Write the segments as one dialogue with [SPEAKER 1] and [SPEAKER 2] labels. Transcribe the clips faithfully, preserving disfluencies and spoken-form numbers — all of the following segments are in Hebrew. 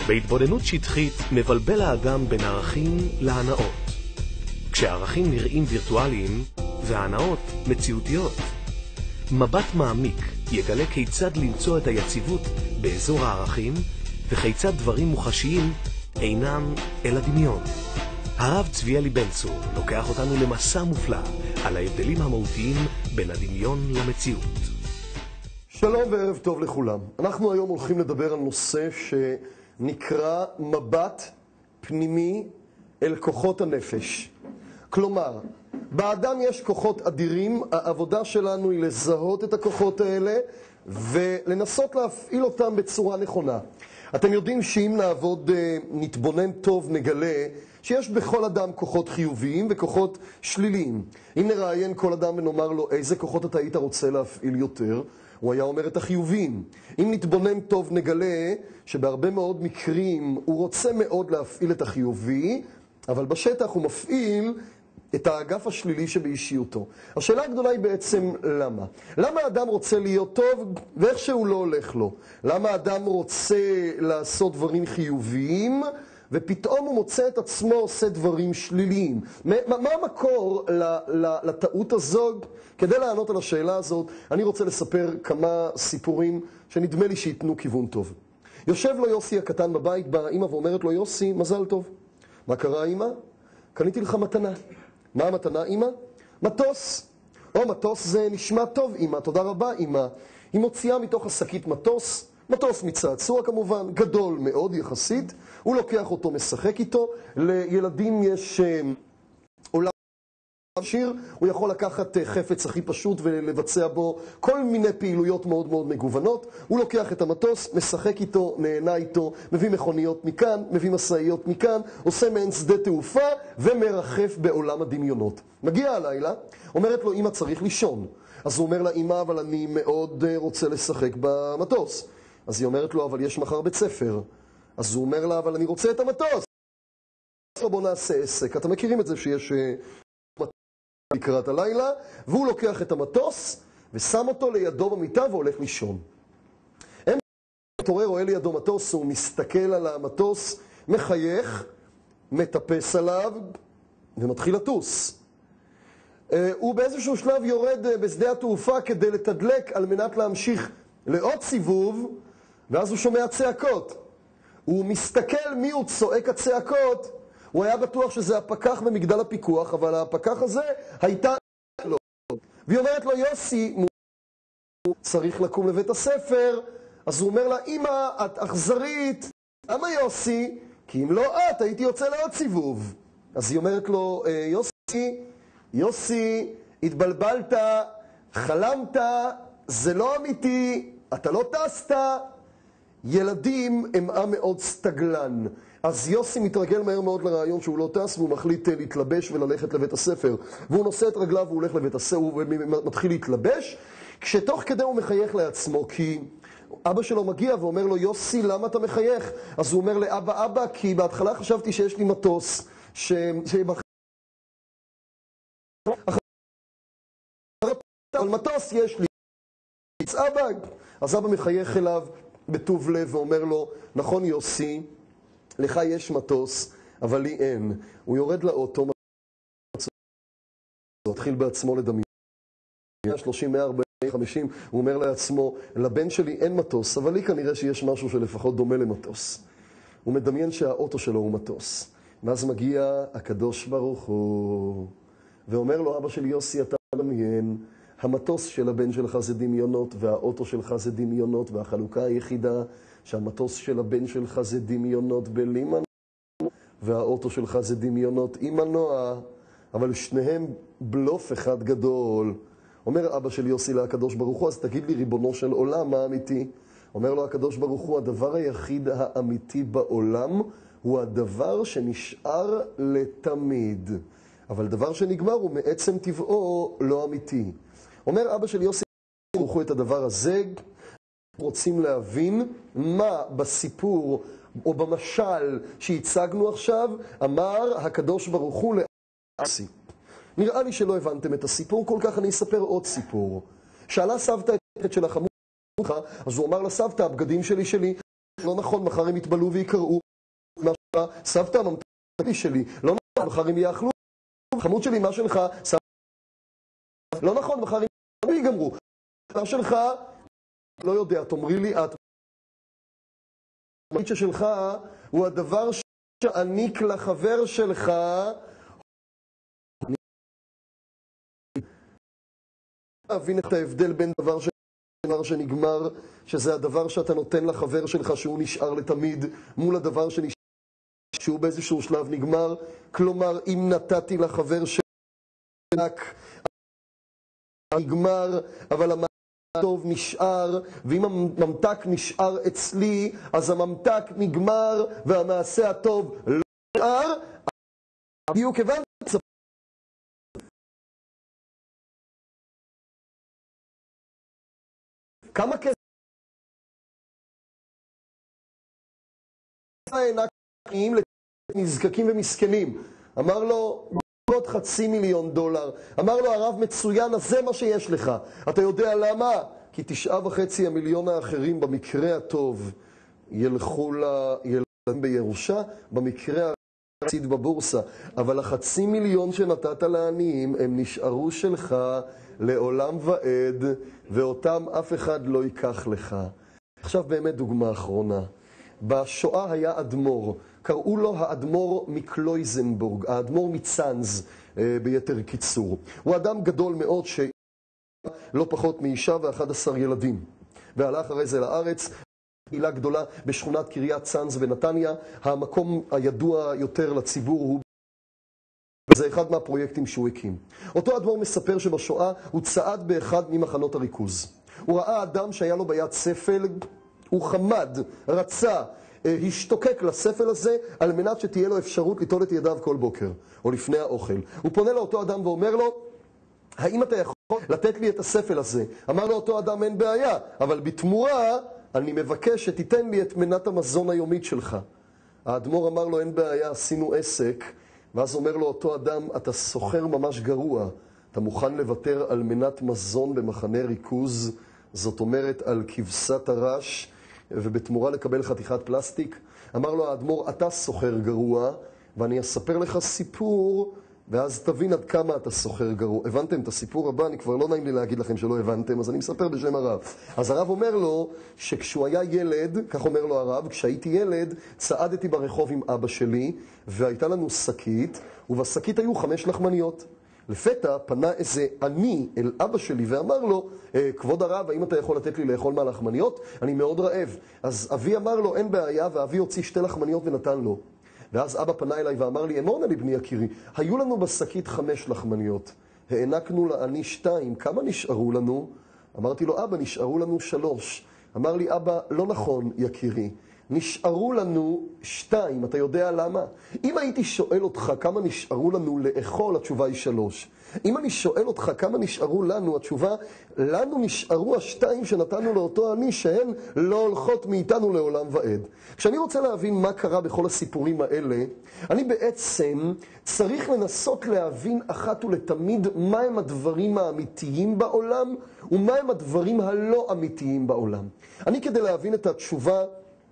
[SPEAKER 1] בהתבוננות שטחית מבלבל האדם בין ערכים להנאות. כשהערכים נראים וירטואליים וההנאות מציאותיות. מבט מעמיק יגלה כיצד למצוא את היציבות באזור הערכים וכיצד דברים מוחשיים אינם אלא דמיון. הרב צביאלי בן צור לוקח אותנו למסע מופלא על ההבדלים המהותיים בין הדמיון למציאות.
[SPEAKER 2] שלום וערב טוב לכולם. אנחנו היום הולכים לדבר על נושא שנקרא מבט פנימי אל כוחות הנפש. כלומר, באדם יש כוחות אדירים, העבודה שלנו היא לזהות את הכוחות האלה ולנסות להפעיל אותם בצורה נכונה. אתם יודעים שאם נעבוד, נתבונן טוב, נגלה שיש בכל אדם כוחות חיוביים וכוחות שליליים. אם נראיין כל אדם ונאמר לו איזה כוחות אתה היית רוצה להפעיל יותר, הוא היה אומר את החיוביים. אם נתבונן טוב נגלה שבהרבה מאוד מקרים הוא רוצה מאוד להפעיל את החיובי, אבל בשטח הוא מפעיל את האגף השלילי שבאישיותו. השאלה הגדולה היא בעצם למה? למה האדם רוצה להיות טוב ואיכשהו לא הולך לו? למה האדם רוצה לעשות דברים חיוביים ופתאום הוא מוצא את עצמו עושה דברים שליליים? מה, מה המקור לטעות הזו? כדי לענות על השאלה הזאת, אני רוצה לספר כמה סיפורים שנדמה לי שיתנו כיוון טוב. יושב לו יוסי הקטן בבית, באה אמא ואומרת לו, יוסי, מזל טוב. מה קרה אמא? קניתי לך מתנה. מה המתנה אמא? מטוס. או מטוס זה נשמע טוב אמא, תודה רבה אמא. היא מוציאה מתוך השקית מטוס, מטוס מצעצוע כמובן, גדול מאוד יחסית, הוא לוקח אותו, משחק איתו. לילדים יש עולם עשיר, הוא יכול לקחת חפץ הכי פשוט ולבצע בו כל מיני פעילויות מאוד מאוד מגוונות. הוא לוקח את המטוס, משחק איתו, נהנה איתו, מביא מכוניות מכאן, מביא מסעיות מכאן, עושה מעין שדה תעופה ומרחף בעולם הדמיונות. מגיע הלילה, אומרת לו אמא צריך לישון. אז הוא אומר לה אמא אבל אני מאוד רוצה לשחק במטוס. אז היא אומרת לו אבל יש מחר בית ספר. אז הוא אומר לה אבל אני רוצה את המטוס. אז בוא נעשה עסק. אתם מכירים את זה שיש לקראת הלילה, והוא לוקח את המטוס ושם אותו לידו במיטה והולך לישון. הם מתעורר, רואה לידו מטוס, הוא מסתכל על המטוס, מחייך, מטפס עליו ומתחיל לטוס. הוא באיזשהו שלב יורד בשדה התעופה כדי לתדלק על מנת להמשיך לעוד סיבוב, ואז הוא שומע צעקות. הוא מסתכל מי הוא צועק הצעקות. הוא היה בטוח שזה הפקח במגדל הפיקוח, אבל הפקח הזה הייתה לו. והיא אומרת לו, יוסי, הוא צריך לקום לבית הספר. אז הוא אומר לה, אמא, את אכזרית. למה יוסי? כי אם לא את, הייתי יוצא לעוד סיבוב. אז היא אומרת לו, יוסי, יוסי, התבלבלת, חלמת, זה לא אמיתי, אתה לא טסת. ילדים הם עם מאוד סטגלן. אז יוסי מתרגל מהר מאוד לרעיון שהוא לא טס, והוא מחליט להתלבש וללכת לבית הספר. והוא נושא את רגליו והוא הולך לבית הספר, הוא מתחיל להתלבש, כשתוך כדי הוא מחייך לעצמו, כי אבא שלו מגיע ואומר לו, יוסי, למה אתה מחייך? אז הוא אומר לאבא, אבא, כי בהתחלה חשבתי שיש לי מטוס, ש... על מטוס יש לי. אבא, אז אבא מחייך אליו בטוב לב ואומר לו, נכון יוסי, לך יש מטוס, אבל לי אין. הוא יורד לאוטו, הוא התחיל בעצמו לדמיין. שלושים, מאה ארבעים, חמישים, הוא אומר לעצמו, לבן שלי אין מטוס, אבל לי כנראה שיש משהו שלפחות דומה למטוס. הוא מדמיין שהאוטו שלו הוא מטוס. ואז מגיע הקדוש ברוך הוא, ואומר לו, אבא שלי יוסי, אתה מדמיין, המטוס של הבן שלך זה דמיונות, והאוטו שלך זה דמיונות, והחלוקה היחידה שהמטוס של הבן שלך זה דמיונות בלי מנוע, והאוטו שלך זה דמיונות עם מנוע, אבל שניהם בלוף אחד גדול. אומר אבא של יוסי לקדוש ברוך הוא, אז תגיד לי ריבונו של עולם, מה אמיתי? אומר לו הקדוש ברוך הוא, הדבר היחיד האמיתי בעולם הוא הדבר שנשאר לתמיד. אבל דבר שנגמר הוא מעצם טבעו לא אמיתי. אומר אבא של יוסי ברוך הוא את הדבר הזה, רוצים להבין מה בסיפור או במשל שהצגנו עכשיו אמר הקדוש ברוך הוא ליוסי. נראה לי שלא הבנתם את הסיפור, כל כך אני אספר עוד סיפור. שאלה סבתא את של החמור, אז הוא אמר לסבתא, הבגדים שלי שלי, לא נכון, מחר הם יתבלו ויקראו. סבתא, ממתקי שלי, לא נכון, מחר הם יאכלו. חמוד שלי, מה שלך? סבתא, לא נכון, מחר הם ייגמרו. מה שלך? לא יודע, תאמרי לי את. המתקי שלך הוא הדבר שעניק לחבר שלך. להבין את ההבדל בין דבר ש... דבר שנגמר, שזה הדבר שאתה נותן לחבר שלך שהוא נשאר לתמיד, מול הדבר שנשאר שהוא באיזשהו שלב נגמר. כלומר, אם נתתי לחבר שלך נגמר, אבל הממתק הטוב נשאר, ואם הממתק נשאר אצלי, אז הממתק נגמר והמעשה הטוב לא נשאר. בדיוק הבנתי. כמה כסף הענקים לנזקקים ומסכנים? אמר לו, עוד חצי מיליון דולר. אמר לו, הרב מצוין, אז זה מה שיש לך. אתה יודע למה? כי תשעה וחצי המיליון האחרים במקרה הטוב ילכו לילדים בירושה, במקרה הרציד בבורסה. אבל החצי מיליון שנתת לעניים, הם נשארו שלך לעולם ועד, ואותם אף אחד לא ייקח לך. עכשיו באמת דוגמה אחרונה. בשואה היה אדמו"ר, קראו לו האדמו"ר מקלויזנבורג, האדמו"ר מצאנז ביתר קיצור. הוא אדם גדול מאוד שלא פחות מאישה ואחד עשר ילדים. והלך אחרי זה לארץ, קהילה גדולה בשכונת קריית צאנז בנתניה. המקום הידוע יותר לציבור הוא זה אחד מהפרויקטים שהוא הקים. אותו אדמו"ר מספר שבשואה הוא צעד באחד ממחנות הריכוז. הוא ראה אדם שהיה לו ביד ספל, הוא חמד, רצה, השתוקק לספל הזה על מנת שתהיה לו אפשרות ליטול את ידיו כל בוקר, או לפני האוכל. הוא פונה לאותו אדם ואומר לו, האם אתה יכול לתת לי את הספל הזה? אמר לו אותו אדם, אין בעיה, אבל בתמורה אני מבקש שתיתן לי את מנת המזון היומית שלך. האדמו"ר אמר לו, אין בעיה, עשינו עסק. ואז אומר לו אותו אדם, אתה סוחר ממש גרוע, אתה מוכן לוותר על מנת מזון במחנה ריכוז, זאת אומרת על כבשת הרש, ובתמורה לקבל חתיכת פלסטיק? אמר לו האדמו"ר, אתה סוחר גרוע, ואני אספר לך סיפור, ואז תבין עד כמה אתה סוחר גרוע. הבנתם את הסיפור הבא? אני כבר לא נעים לי להגיד לכם שלא הבנתם, אז אני מספר בשם הרב. אז הרב אומר לו שכשהוא היה ילד, כך אומר לו הרב, כשהייתי ילד, צעדתי ברחוב עם אבא שלי, והייתה לנו שקית, ובשקית היו חמש לחמניות. לפתע פנה איזה עני אל אבא שלי ואמר לו, כבוד הרב, האם אתה יכול לתת לי לאכול מהלחמניות? אני מאוד רעב. אז אבי אמר לו, אין בעיה, ואבי הוציא שתי לחמניות ונתן לו. ואז אבא פנה אליי ואמר לי, אמור נא לי בני יקירי, היו לנו בשקית חמש לחמניות, הענקנו לעני שתיים, כמה נשארו לנו? אמרתי לו, אבא, נשארו לנו שלוש. אמר לי, אבא, לא נכון יקירי, נשארו לנו שתיים. אתה יודע למה? אם הייתי שואל אותך כמה נשארו לנו לאכול, התשובה היא שלוש. אם אני שואל אותך כמה נשארו לנו, התשובה, לנו נשארו השתיים שנתנו לאותו עני, שהן לא הולכות מאיתנו לעולם ועד. כשאני רוצה להבין מה קרה בכל הסיפורים האלה, אני בעצם צריך לנסות להבין אחת ולתמיד מהם הדברים האמיתיים בעולם, ומהם הדברים הלא אמיתיים בעולם. אני כדי להבין את התשובה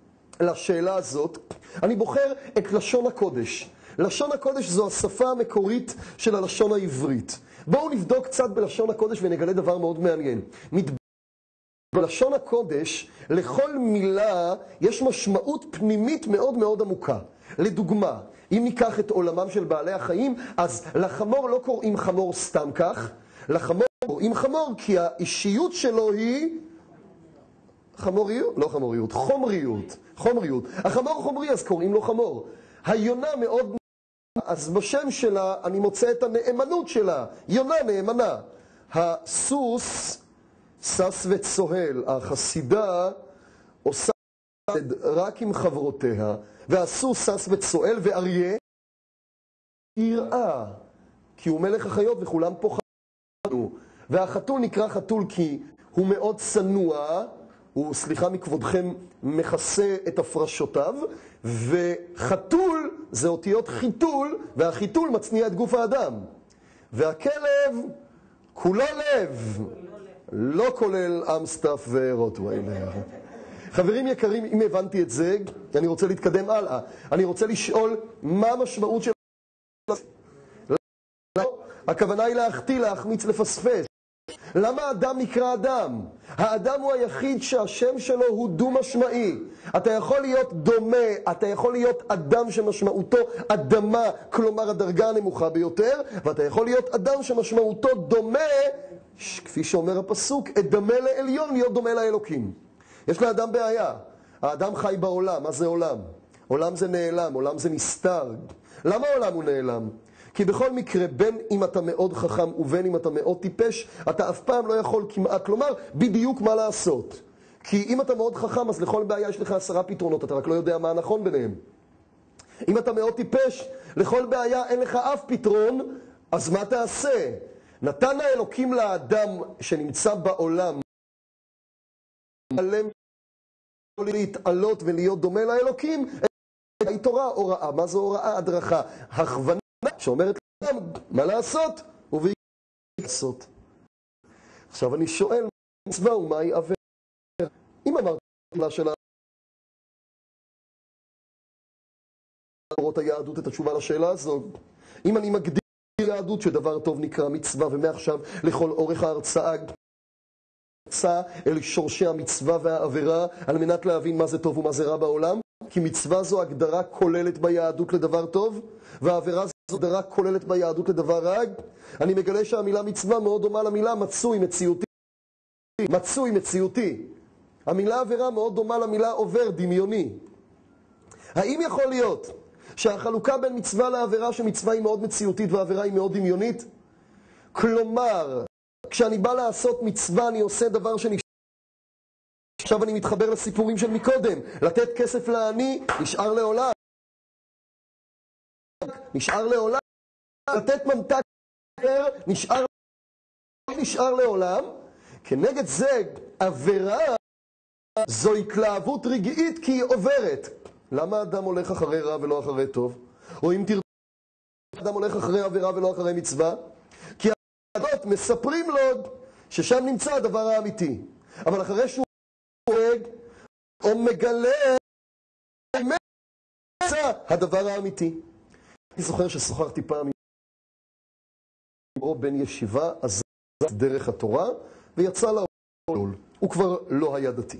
[SPEAKER 2] לשאלה הזאת, אני בוחר את לשון הקודש. לשון הקודש זו השפה המקורית של הלשון העברית. בואו נבדוק קצת בלשון הקודש ונגלה דבר מאוד מעניין. בלשון הקודש, לכל מילה יש משמעות פנימית מאוד מאוד עמוקה. לדוגמה, אם ניקח את עולמם של בעלי החיים, אז לחמור לא קוראים חמור סתם כך, לחמור קוראים חמור כי האישיות שלו היא חמוריות, לא חמוריות, חומריות, חומריות. החמור חומרי, אז קוראים לו חמור. היונה מאוד, אז בשם שלה אני מוצא את הנאמנות שלה, יונה נאמנה. הסוס, סס וצוהל, החסידה עושה רק עם חברותיה, והסוס סס וצוהל, ואריה יראה, כי הוא מלך החיות וכולם פוחדים. והחתול נקרא חתול כי הוא מאוד צנוע, הוא, סליחה מכבודכם, מכסה את הפרשותיו, וחתול זה אותיות חיתול, והחיתול מצניע את גוף האדם. והכלב כולו לב, לא כולל אמסטף ורוטוויילר. חברים יקרים, אם הבנתי את זה, אני רוצה להתקדם הלאה. אני רוצה לשאול מה המשמעות של... לא, הכוונה היא להחטיא, להחמיץ, לפספס. למה האדם נקרא אדם? האדם הוא היחיד שהשם שלו הוא דו-משמעי. אתה יכול להיות דומה, אתה יכול להיות אדם שמשמעותו אדמה, כלומר הדרגה הנמוכה ביותר, ואתה יכול להיות אדם שמשמעותו דומה, כפי שאומר הפסוק, אדמה לעליון, להיות דומה לאלוקים. יש לאדם בעיה. האדם חי בעולם. מה זה עולם? עולם זה נעלם, עולם זה נסתר. למה העולם הוא נעלם? כי בכל מקרה, בין אם אתה מאוד חכם ובין אם אתה מאוד טיפש, אתה אף פעם לא יכול כמעט, כלומר, בדיוק מה לעשות. כי אם אתה מאוד חכם, אז לכל בעיה יש לך עשרה פתרונות, אתה רק לא יודע מה הנכון ביניהם. אם אתה מאוד טיפש, לכל בעיה אין לך אף פתרון, אז מה תעשה? נתן האלוקים לאדם שנמצא בעולם, עליהם להתעלות ולהיות דומה לאלוקים, היא תורה, הוראה. מה זו הוראה? הדרכה, הכוונה שאומרת לאדם מה לעשות ובאי לעשות. עכשיו אני שואל, מצווה ומהי עבירה? אם אמרת לה של אורות היהדות את התשובה לשאלה הזו, אם אני מגדיר יהדות שדבר טוב נקרא מצווה, ומעכשיו לכל אורך ההרצאה יצא אל שורשי המצווה והעבירה על מנת להבין מה זה טוב ומה זה רע בעולם, כי מצווה זו הגדרה כוללת ביהדות לדבר טוב, והעבירה זו הגדרה כוללת ביהדות לדבר רע. אני מגלה שהמילה מצווה מאוד דומה למילה מצוי, מציאותי. מצוי, מציאותי. המילה עבירה מאוד דומה למילה עובר, דמיוני. האם יכול להיות שהחלוקה בין מצווה לעבירה, שמצווה היא מאוד מציאותית והעבירה היא מאוד דמיונית? כלומר, כשאני בא לעשות מצווה, אני עושה דבר שנשאר. עכשיו אני מתחבר לסיפורים של מקודם. לתת כסף לעני, נשאר לעולם. נשאר לעולם. לתת ממתק, נשאר, נשאר לעולם. כנגד זה, עבירה זו התלהבות רגעית כי היא עוברת. למה אדם הולך אחרי רע ולא אחרי טוב? או אם תרצה, אדם הולך אחרי עבירה ולא אחרי מצווה? כי העדות מספרים לו ששם נמצא הדבר האמיתי. אבל אחרי שהוא הורג או מגלה, נמצא הדבר האמיתי. אני זוכר ששוחחתי פעם או בן ישיבה, עזב דרך התורה ויצא לעול. הוא כבר לא היה דתי.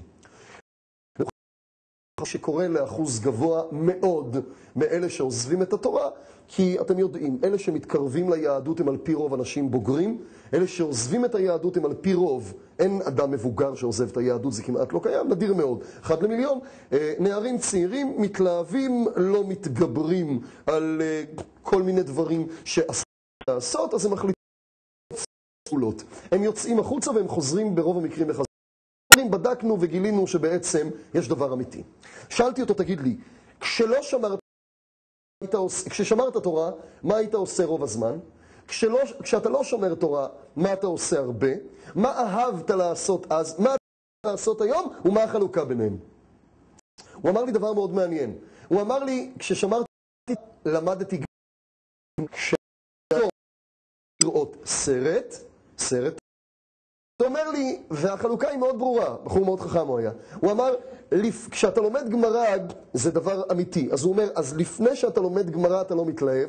[SPEAKER 2] שקורא לאחוז גבוה מאוד מאלה שעוזבים את התורה, כי אתם יודעים, אלה שמתקרבים ליהדות הם על פי רוב אנשים בוגרים, אלה שעוזבים את היהדות הם על פי רוב, אין אדם מבוגר שעוזב את היהדות, זה כמעט לא קיים, נדיר מאוד, אחד למיליון. נערים צעירים מתלהבים, לא מתגברים על כל מיני דברים שאסור לעשות, אז הם מחליטים פעולות. הם יוצאים החוצה והם חוזרים ברוב המקרים לחזור. בדקנו וגילינו שבעצם יש דבר אמיתי. שאלתי אותו, תגיד לי, כשלא שמרת, כששמרת תורה, מה היית עושה רוב הזמן? כשלא, כשאתה לא שומר תורה, מה אתה עושה הרבה? מה אהבת לעשות אז? מה אתה לעשות היום? ומה החלוקה ביניהם? הוא אמר לי דבר מאוד מעניין. הוא אמר לי, כששמרתי, למדתי כשאתה לראות סרט, סרט, הוא אומר לי, והחלוקה היא מאוד ברורה, בחור מאוד חכם הוא היה. הוא אמר, כשאתה לומד גמרא, זה דבר אמיתי. אז הוא אומר, אז לפני שאתה לומד גמרא אתה לא מתלהב.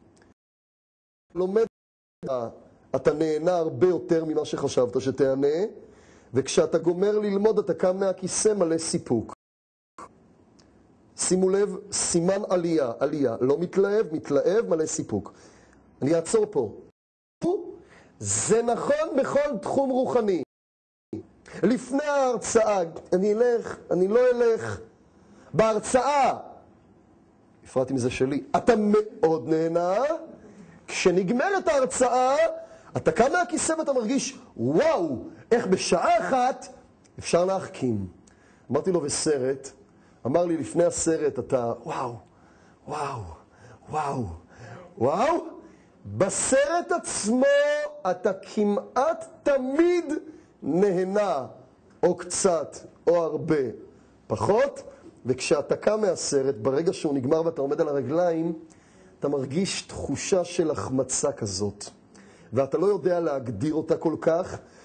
[SPEAKER 2] לומד, אתה נהנה הרבה יותר ממה שחשבת שתהנה, וכשאתה גומר ללמוד אתה קם מהכיסא מלא סיפוק. שימו לב, סימן עלייה, עלייה. לא מתלהב, מתלהב, מלא סיפוק. אני אעצור פה. זה נכון בכל תחום רוחני. לפני ההרצאה, אני אלך, אני לא אלך, בהרצאה, הפרעתי מזה שלי, אתה מאוד נהנה, כשנגמרת ההרצאה, אתה קם מהכיסא ואתה מרגיש, וואו, איך בשעה אחת אפשר להחכים. אמרתי לו, בסרט, אמר לי לפני הסרט, אתה, וואו, וואו, וואו, וואו, בסרט עצמו אתה כמעט תמיד נהנה, או קצת, או הרבה, פחות, וכשאתה קם מהסרט, ברגע שהוא נגמר ואתה עומד על הרגליים, אתה מרגיש תחושה של החמצה כזאת, ואתה לא יודע להגדיר אותה כל כך,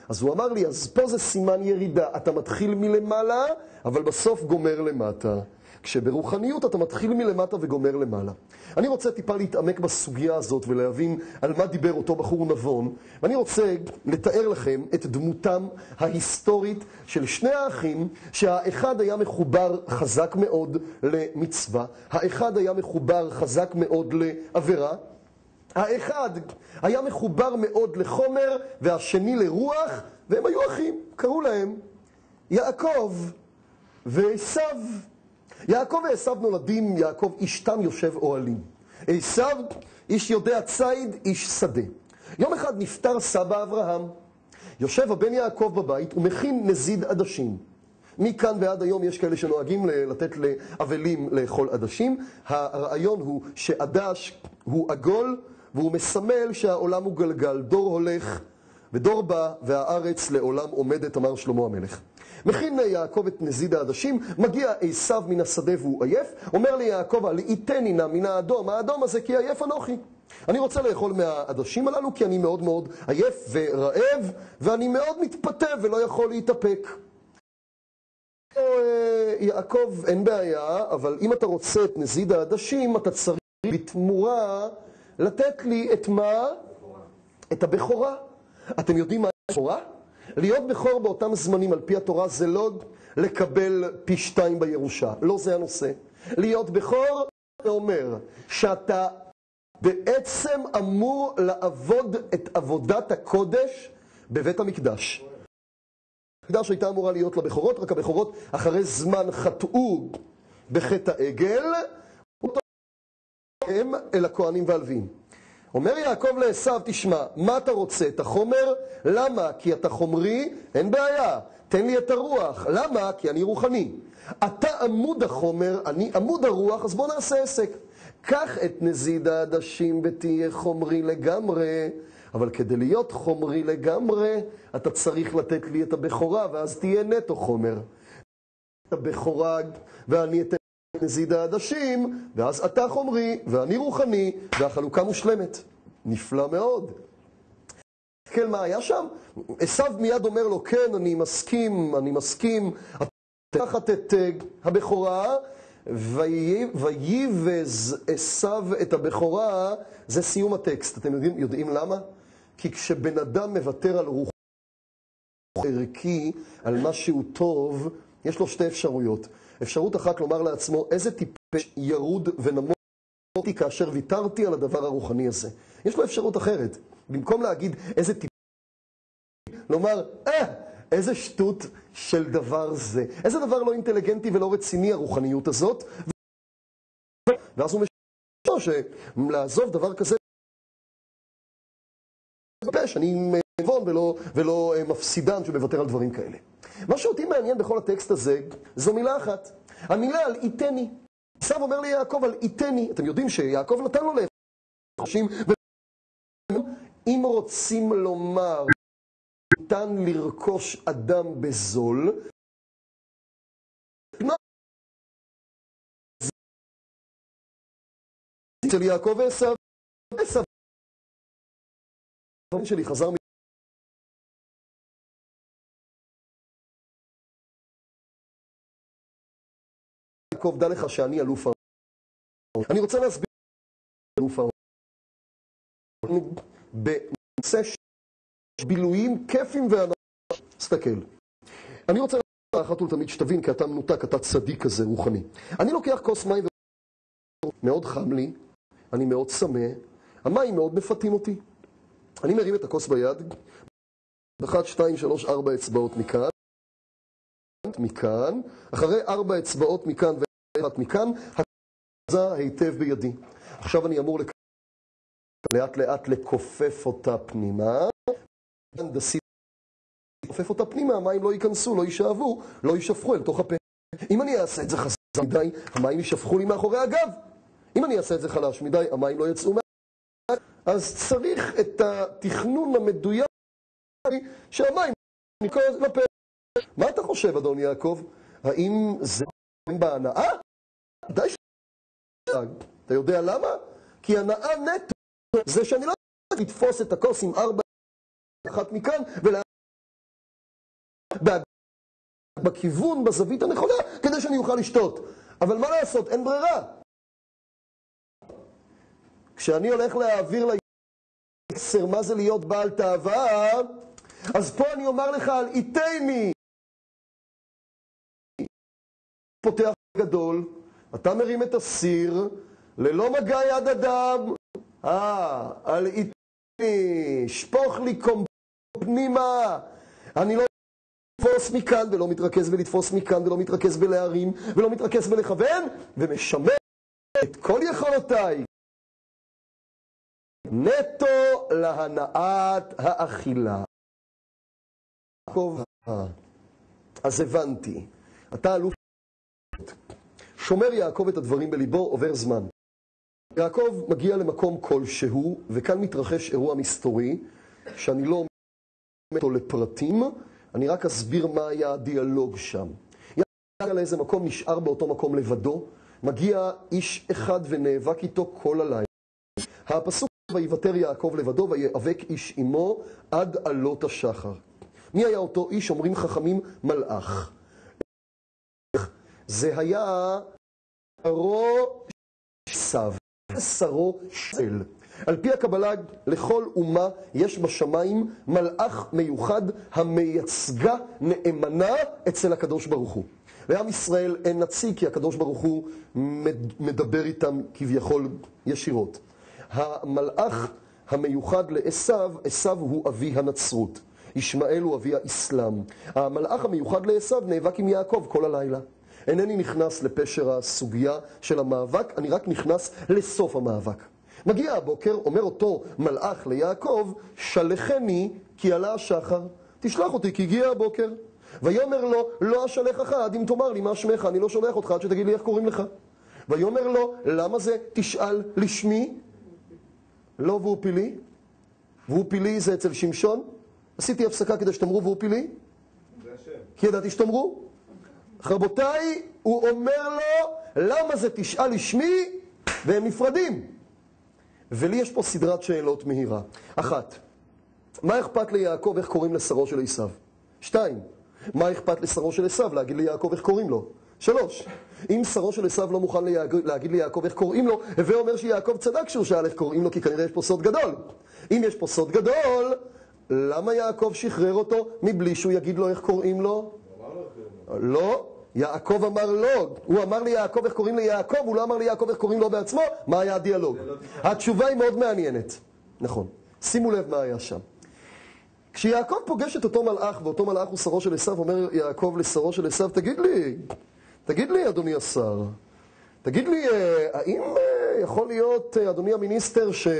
[SPEAKER 2] אז הוא אמר לי, אז פה זה סימן ירידה, אתה מתחיל מלמעלה, אבל בסוף גומר למטה. כשברוחניות אתה מתחיל מלמטה וגומר למעלה. אני רוצה טיפה להתעמק בסוגיה הזאת ולהבין על מה דיבר אותו בחור נבון. ואני רוצה לתאר לכם את דמותם ההיסטורית של שני האחים, שהאחד היה מחובר חזק מאוד למצווה, האחד היה מחובר חזק מאוד לעבירה, האחד היה מחובר מאוד לחומר והשני לרוח, והם היו אחים, קראו להם יעקב ועשיו. יעקב ועשיו נולדים, יעקב איש תם יושב אוהלים. עשיו איש יודע ציד, איש שדה. יום אחד נפטר סבא אברהם. יושב הבן יעקב בבית ומכין נזיד עדשים. מכאן ועד היום יש כאלה שנוהגים לתת לאבלים לאכול עדשים. הרעיון הוא שעדש הוא עגול והוא מסמל שהעולם הוא גלגל. דור הולך ודור בא והארץ לעולם עומדת, אמר שלמה המלך. מכין יעקב את נזיד העדשים, מגיע עשיו מן השדה והוא עייף, אומר לי יעקב, לאיתני נא מן האדום, האדום הזה כי עייף אנוכי. אני רוצה לאכול מהעדשים הללו כי אני מאוד מאוד עייף ורעב, ואני מאוד מתפתה ולא יכול להתאפק. יעקב, אין בעיה, אבל אם אתה רוצה את נזיד העדשים, אתה צריך בתמורה לתת לי את מה? את הבכורה. אתם יודעים מה הבכורה? להיות בכור באותם זמנים על פי התורה זה לא לקבל פי שתיים בירושה. לא זה הנושא. להיות בכור זה אומר שאתה בעצם אמור לעבוד את עבודת הקודש בבית המקדש. המקדש הייתה אמורה להיות לבכורות, רק הבכורות אחרי זמן חטאו בחטא העגל, הם אל הכהנים והלוויים. אומר יעקב לעשיו, תשמע, מה אתה רוצה? את החומר? למה? כי אתה חומרי? אין בעיה. תן לי את הרוח. למה? כי אני רוחני. אתה עמוד החומר, אני עמוד הרוח, אז בוא נעשה עסק. קח את נזיד העדשים ותהיה חומרי לגמרי. אבל כדי להיות חומרי לגמרי, אתה צריך לתת לי את הבכורה, ואז תהיה נטו חומר. את הבכורה, ואני אתן את נזיד העדשים, ואז אתה חומרי, ואני רוחני, והחלוקה מושלמת. נפלא מאוד. כן, מה היה שם? עשיו מיד אומר לו, כן, אני מסכים, אני מסכים. אתה תחת את uh, הבכורה, ויבז עשיו את הבכורה, זה סיום הטקסט. אתם יודעים, יודעים למה? כי כשבן אדם מוותר על רוח ערכי, על משהו טוב, יש לו שתי אפשרויות. אפשרות אחת לומר לעצמו, איזה טיפש ירוד ונמוך אותי כאשר ויתרתי על הדבר הרוחני הזה. יש לו אפשרות אחרת. במקום להגיד איזה טיפש, לומר, אה, איזה שטות של דבר זה. איזה דבר לא אינטליגנטי ולא רציני הרוחניות הזאת. ואז הוא משהו שלעזוב דבר כזה, אני נבון ולא, ולא מפסידן שמוותר על דברים כאלה. מה שאותי מעניין בכל הטקסט הזה, זו מילה אחת. המילה על איתני. עשיו אומר לי יעקב על איתני. אתם יודעים שיעקב נתן לו לאנשים, אם רוצים לומר, ניתן לרכוש אדם בזול, של יעקב ועשיו, עשיו שלי חזר מ... יעקב, דע לך שאני אלוף העולם. אני רוצה להסביר אלוף העולם. בנושא בילויים כיפים והנאה. תסתכל. אני רוצה להסביר אחת ולתמיד שתבין, כי אתה מנותק, אתה צדיק כזה רוחני. אני לוקח כוס מים מאוד חם לי, אני מאוד צמא, המים מאוד מפתים אותי. אני מרים את הכוס ביד, אחת, שתיים, שלוש, ארבע אצבעות מכאן, מכאן, אחרי ארבע אצבעות מכאן ואחת מכאן, הכוס היטב בידי. עכשיו אני אמור לאט לאט לכופף אותה פנימה, לכופף אותה פנימה, המים לא ייכנסו, לא יישאבו, לא יישפכו אל תוך הפה. אם אני אעשה את זה חזק מדי, המים יישפכו לי מאחורי הגב. אם אני אעשה את זה חלש מדי, המים לא יצאו מהגב. אז צריך את התכנון המדויק שהמים ניכנס לפה. מה אתה חושב, אדון יעקב? האם זה בהנאה? די ש... אתה יודע למה? כי הנאה נטו זה שאני לא יכול לתפוס את הכוס עם ארבע אחת מכאן ולה... בכיוון, בזווית הנכונה, כדי שאני אוכל לשתות. אבל מה לעשות? אין ברירה. כשאני הולך להעביר ליצר מה זה להיות בעל תאווה, אז פה אני אומר לך על איתני. פותח גדול, אתה מרים את הסיר, ללא מגע יד אדם. אה, על איתני, שפוך לי קום פנימה. אני לא מתפוס מכאן ולא מתרכז בלתפוס מכאן ולא מתרכז בלהרים ולא מתרכז בלכוון, ומשמר את כל יכולותיי נטו להנאת האכילה. אז הבנתי, אתה אלוף. שומר יעקב את הדברים בליבו, עובר זמן. יעקב מגיע למקום כלשהו, וכאן מתרחש אירוע מסתורי, שאני לא אומר אותו לפרטים, אני רק אסביר מה היה הדיאלוג שם. יעקב לאיזה מקום, נשאר באותו מקום לבדו, מגיע איש אחד ונאבק איתו כל הלילה. הפסוק ויוותר יעקב לבדו ויאבק איש עמו עד עלות השחר. מי היה אותו איש? אומרים חכמים מלאך. זה היה שרו עשיו, שרו של. על פי הקבלה לכל אומה יש בשמיים מלאך מיוחד המייצגה נאמנה אצל הקדוש ברוך הוא. לעם ישראל אין נציג כי הקדוש ברוך הוא מדבר איתם כביכול ישירות. המלאך המיוחד לעשיו, עשיו הוא אבי הנצרות, ישמעאל הוא אבי האסלאם. המלאך המיוחד לעשיו נאבק עם יעקב כל הלילה. אינני נכנס לפשר הסוגיה של המאבק, אני רק נכנס לסוף המאבק. מגיע הבוקר, אומר אותו מלאך ליעקב, שלחני כי עלה השחר. תשלח אותי כי הגיע הבוקר. ויאמר לו, לא אשלחך עד אם תאמר לי מה שמך, אני לא שולח אותך עד שתגיד לי איך קוראים לך. ויאמר לו, למה זה תשאל לשמי? לא והוא פילי. והוא פילי זה אצל שמשון. עשיתי הפסקה כדי שתאמרו והוא פילי.
[SPEAKER 3] זה השם.
[SPEAKER 2] כי ידעתי שתאמרו. רבותיי, הוא אומר לו, למה זה תשאל לשמי? והם נפרדים. ולי יש פה סדרת שאלות מהירה. אחת, מה אכפת ליעקב איך קוראים לשרו של עשיו? שתיים, מה אכפת לשרו של עשיו להגיד ליעקב איך קוראים לו? שלוש, אם שרו של עשיו לא מוכן להגיד ליעקב איך קוראים לו, הווה אומר שיעקב צדק שהוא שאל איך קוראים לו, כי כנראה יש פה סוד גדול. אם יש פה סוד גדול, למה יעקב שחרר אותו מבלי שהוא יגיד לו איך קוראים לו? לא, יעקב אמר לא. הוא אמר לי יעקב איך קוראים ליעקב, הוא לא אמר לי יעקב איך קוראים לו בעצמו. מה היה הדיאלוג? התשובה היא מאוד מעניינת. נכון, שימו לב מה היה שם. כשיעקב פוגש את אותו מלאך, ואותו מלאך הוא שרו של עשיו, אומר יעקב לשרו של עשיו, תגיד לי, תגיד לי אדוני השר, תגיד לי, האם יכול להיות אדוני המיניסטר ש...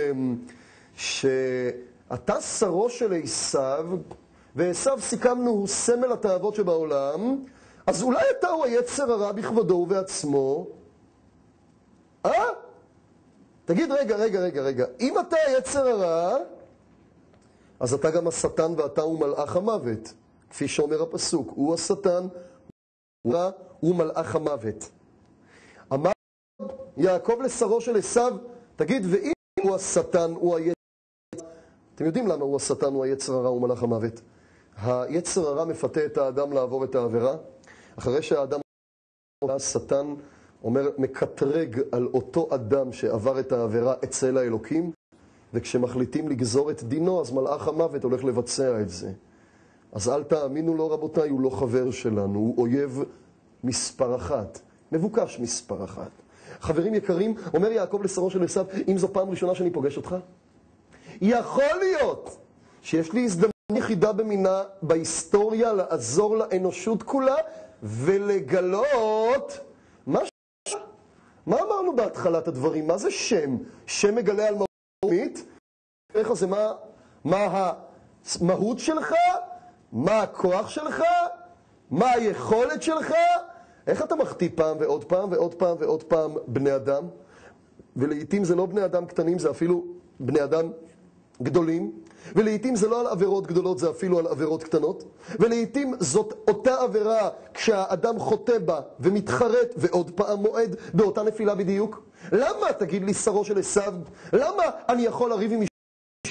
[SPEAKER 2] שאתה שרו של עשיו, ועשיו סיכמנו הוא סמל התאוות שבעולם, אז אולי אתה הוא היצר הרע בכבודו ובעצמו? אה? תגיד רגע, רגע, רגע, רגע, אם אתה היצר הרע, אז אתה גם השטן ואתה הוא מלאך המוות, כפי שאומר הפסוק, הוא השטן, הוא רע, הוא מלאך המוות. אמר יעקב לשרו של עשיו, תגיד, ואם הוא השטן, הוא היצר, אתם יודעים למה הוא השטן, הוא היצר הרע, הוא מלאך המוות? היצר הרע מפתה את האדם לעבור את העבירה, אחרי שהאדם, השטן אומר, מקטרג על אותו אדם שעבר את העבירה אצל האלוקים, וכשמחליטים לגזור את דינו, אז מלאך המוות הולך לבצע את זה. אז אל תאמינו לו רבותיי, הוא לא חבר שלנו, הוא אויב מספר אחת, מבוקש מספר אחת. חברים יקרים, אומר יעקב לשרו של עשיו, אם זו פעם ראשונה שאני פוגש אותך, יכול להיות שיש לי הזדמנות יחידה במינה בהיסטוריה לעזור לאנושות כולה ולגלות מה ש... מה אמרנו בהתחלת הדברים? מה זה שם? שם מגלה על מהות? איך זה מה, מה המהות שלך? מה הכוח שלך? מה היכולת שלך? איך אתה מחטיא פעם ועוד פעם ועוד פעם ועוד פעם בני אדם? ולעיתים זה לא בני אדם קטנים, זה אפילו בני אדם גדולים. ולעיתים זה לא על עבירות גדולות, זה אפילו על עבירות קטנות. ולעיתים זאת אותה עבירה כשהאדם חוטא בה ומתחרט ועוד פעם מועד באותה נפילה בדיוק. למה, תגיד לי שרו של עשיו, למה אני יכול לריב עם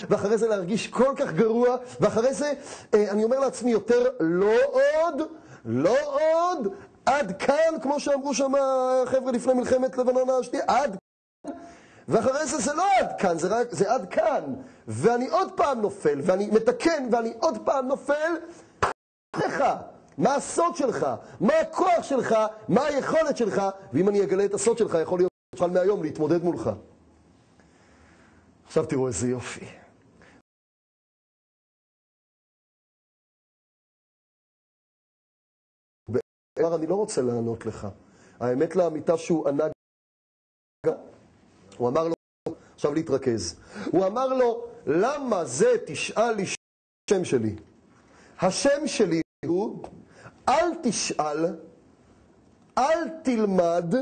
[SPEAKER 2] ואחרי זה להרגיש כל כך גרוע, ואחרי זה אני אומר לעצמי יותר, לא עוד, לא עוד, עד כאן, כמו שאמרו שם חבר'ה לפני מלחמת לבנון השנייה, עד כאן, ואחרי זה זה לא עד כאן, זה, רק, זה עד כאן, ואני עוד פעם נופל, ואני מתקן, ואני עוד פעם נופל, לך, מה הסוד שלך, מה הכוח שלך, מה היכולת שלך, ואם אני אגלה את הסוד שלך, יכול להיות שתוכל מהיום להתמודד מולך. עכשיו תראו איזה יופי. בעבר אני לא רוצה לענות לך. האמת לאמיתה שהוא ענה, הוא אמר לו, עכשיו להתרכז, הוא אמר לו, למה זה תשאל לי שם שלי? השם שלי הוא, אל תשאל, אל תלמד,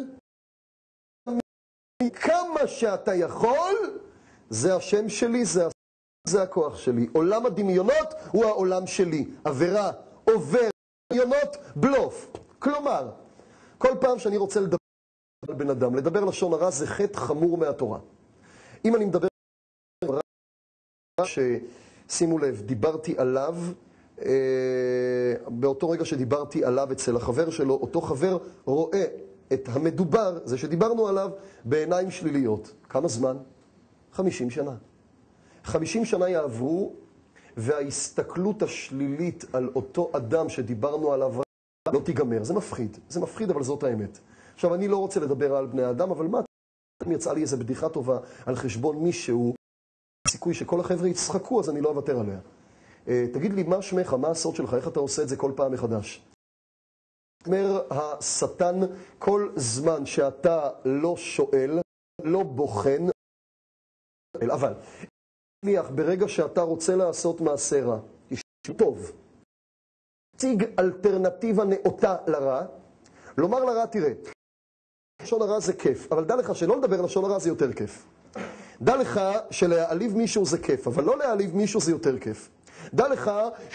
[SPEAKER 2] כמה שאתה יכול, זה השם שלי, זה, זה הכוח שלי. עולם הדמיונות הוא העולם שלי. עבירה, עובר, דמיונות, בלוף. כלומר, כל פעם שאני רוצה לדבר על בן אדם, לדבר לשון הרע זה חטא חמור מהתורה. אם אני מדבר על רע, ששימו לב, דיברתי עליו, אה, באותו רגע שדיברתי עליו אצל החבר שלו, אותו חבר רואה את המדובר, זה שדיברנו עליו, בעיניים שליליות. כמה זמן? חמישים שנה. חמישים שנה יעברו, וההסתכלות השלילית על אותו אדם שדיברנו עליו לא תיגמר. זה מפחיד. זה מפחיד, אבל זאת האמת. עכשיו, אני לא רוצה לדבר על בני האדם, אבל מה? אם יצאה לי איזו בדיחה טובה על חשבון מישהו, סיכוי שכל החבר'ה יצחקו, אז אני לא אוותר עליה. תגיד לי, מה שמך? מה הסוד שלך? איך אתה עושה את זה כל פעם מחדש? אומר השטן, כל זמן שאתה לא שואל, לא בוחן, אבל ברגע שאתה רוצה לעשות מעשה רע, תשאל טוב, תציג אלטרנטיבה נאותה לרע, לומר לרע, תראה, לשון הרע זה כיף, אבל דע לך שלא לדבר לשון הרע זה יותר כיף. דע לך שלהעליב מישהו זה כיף, אבל לא להעליב מישהו זה יותר כיף. דע לך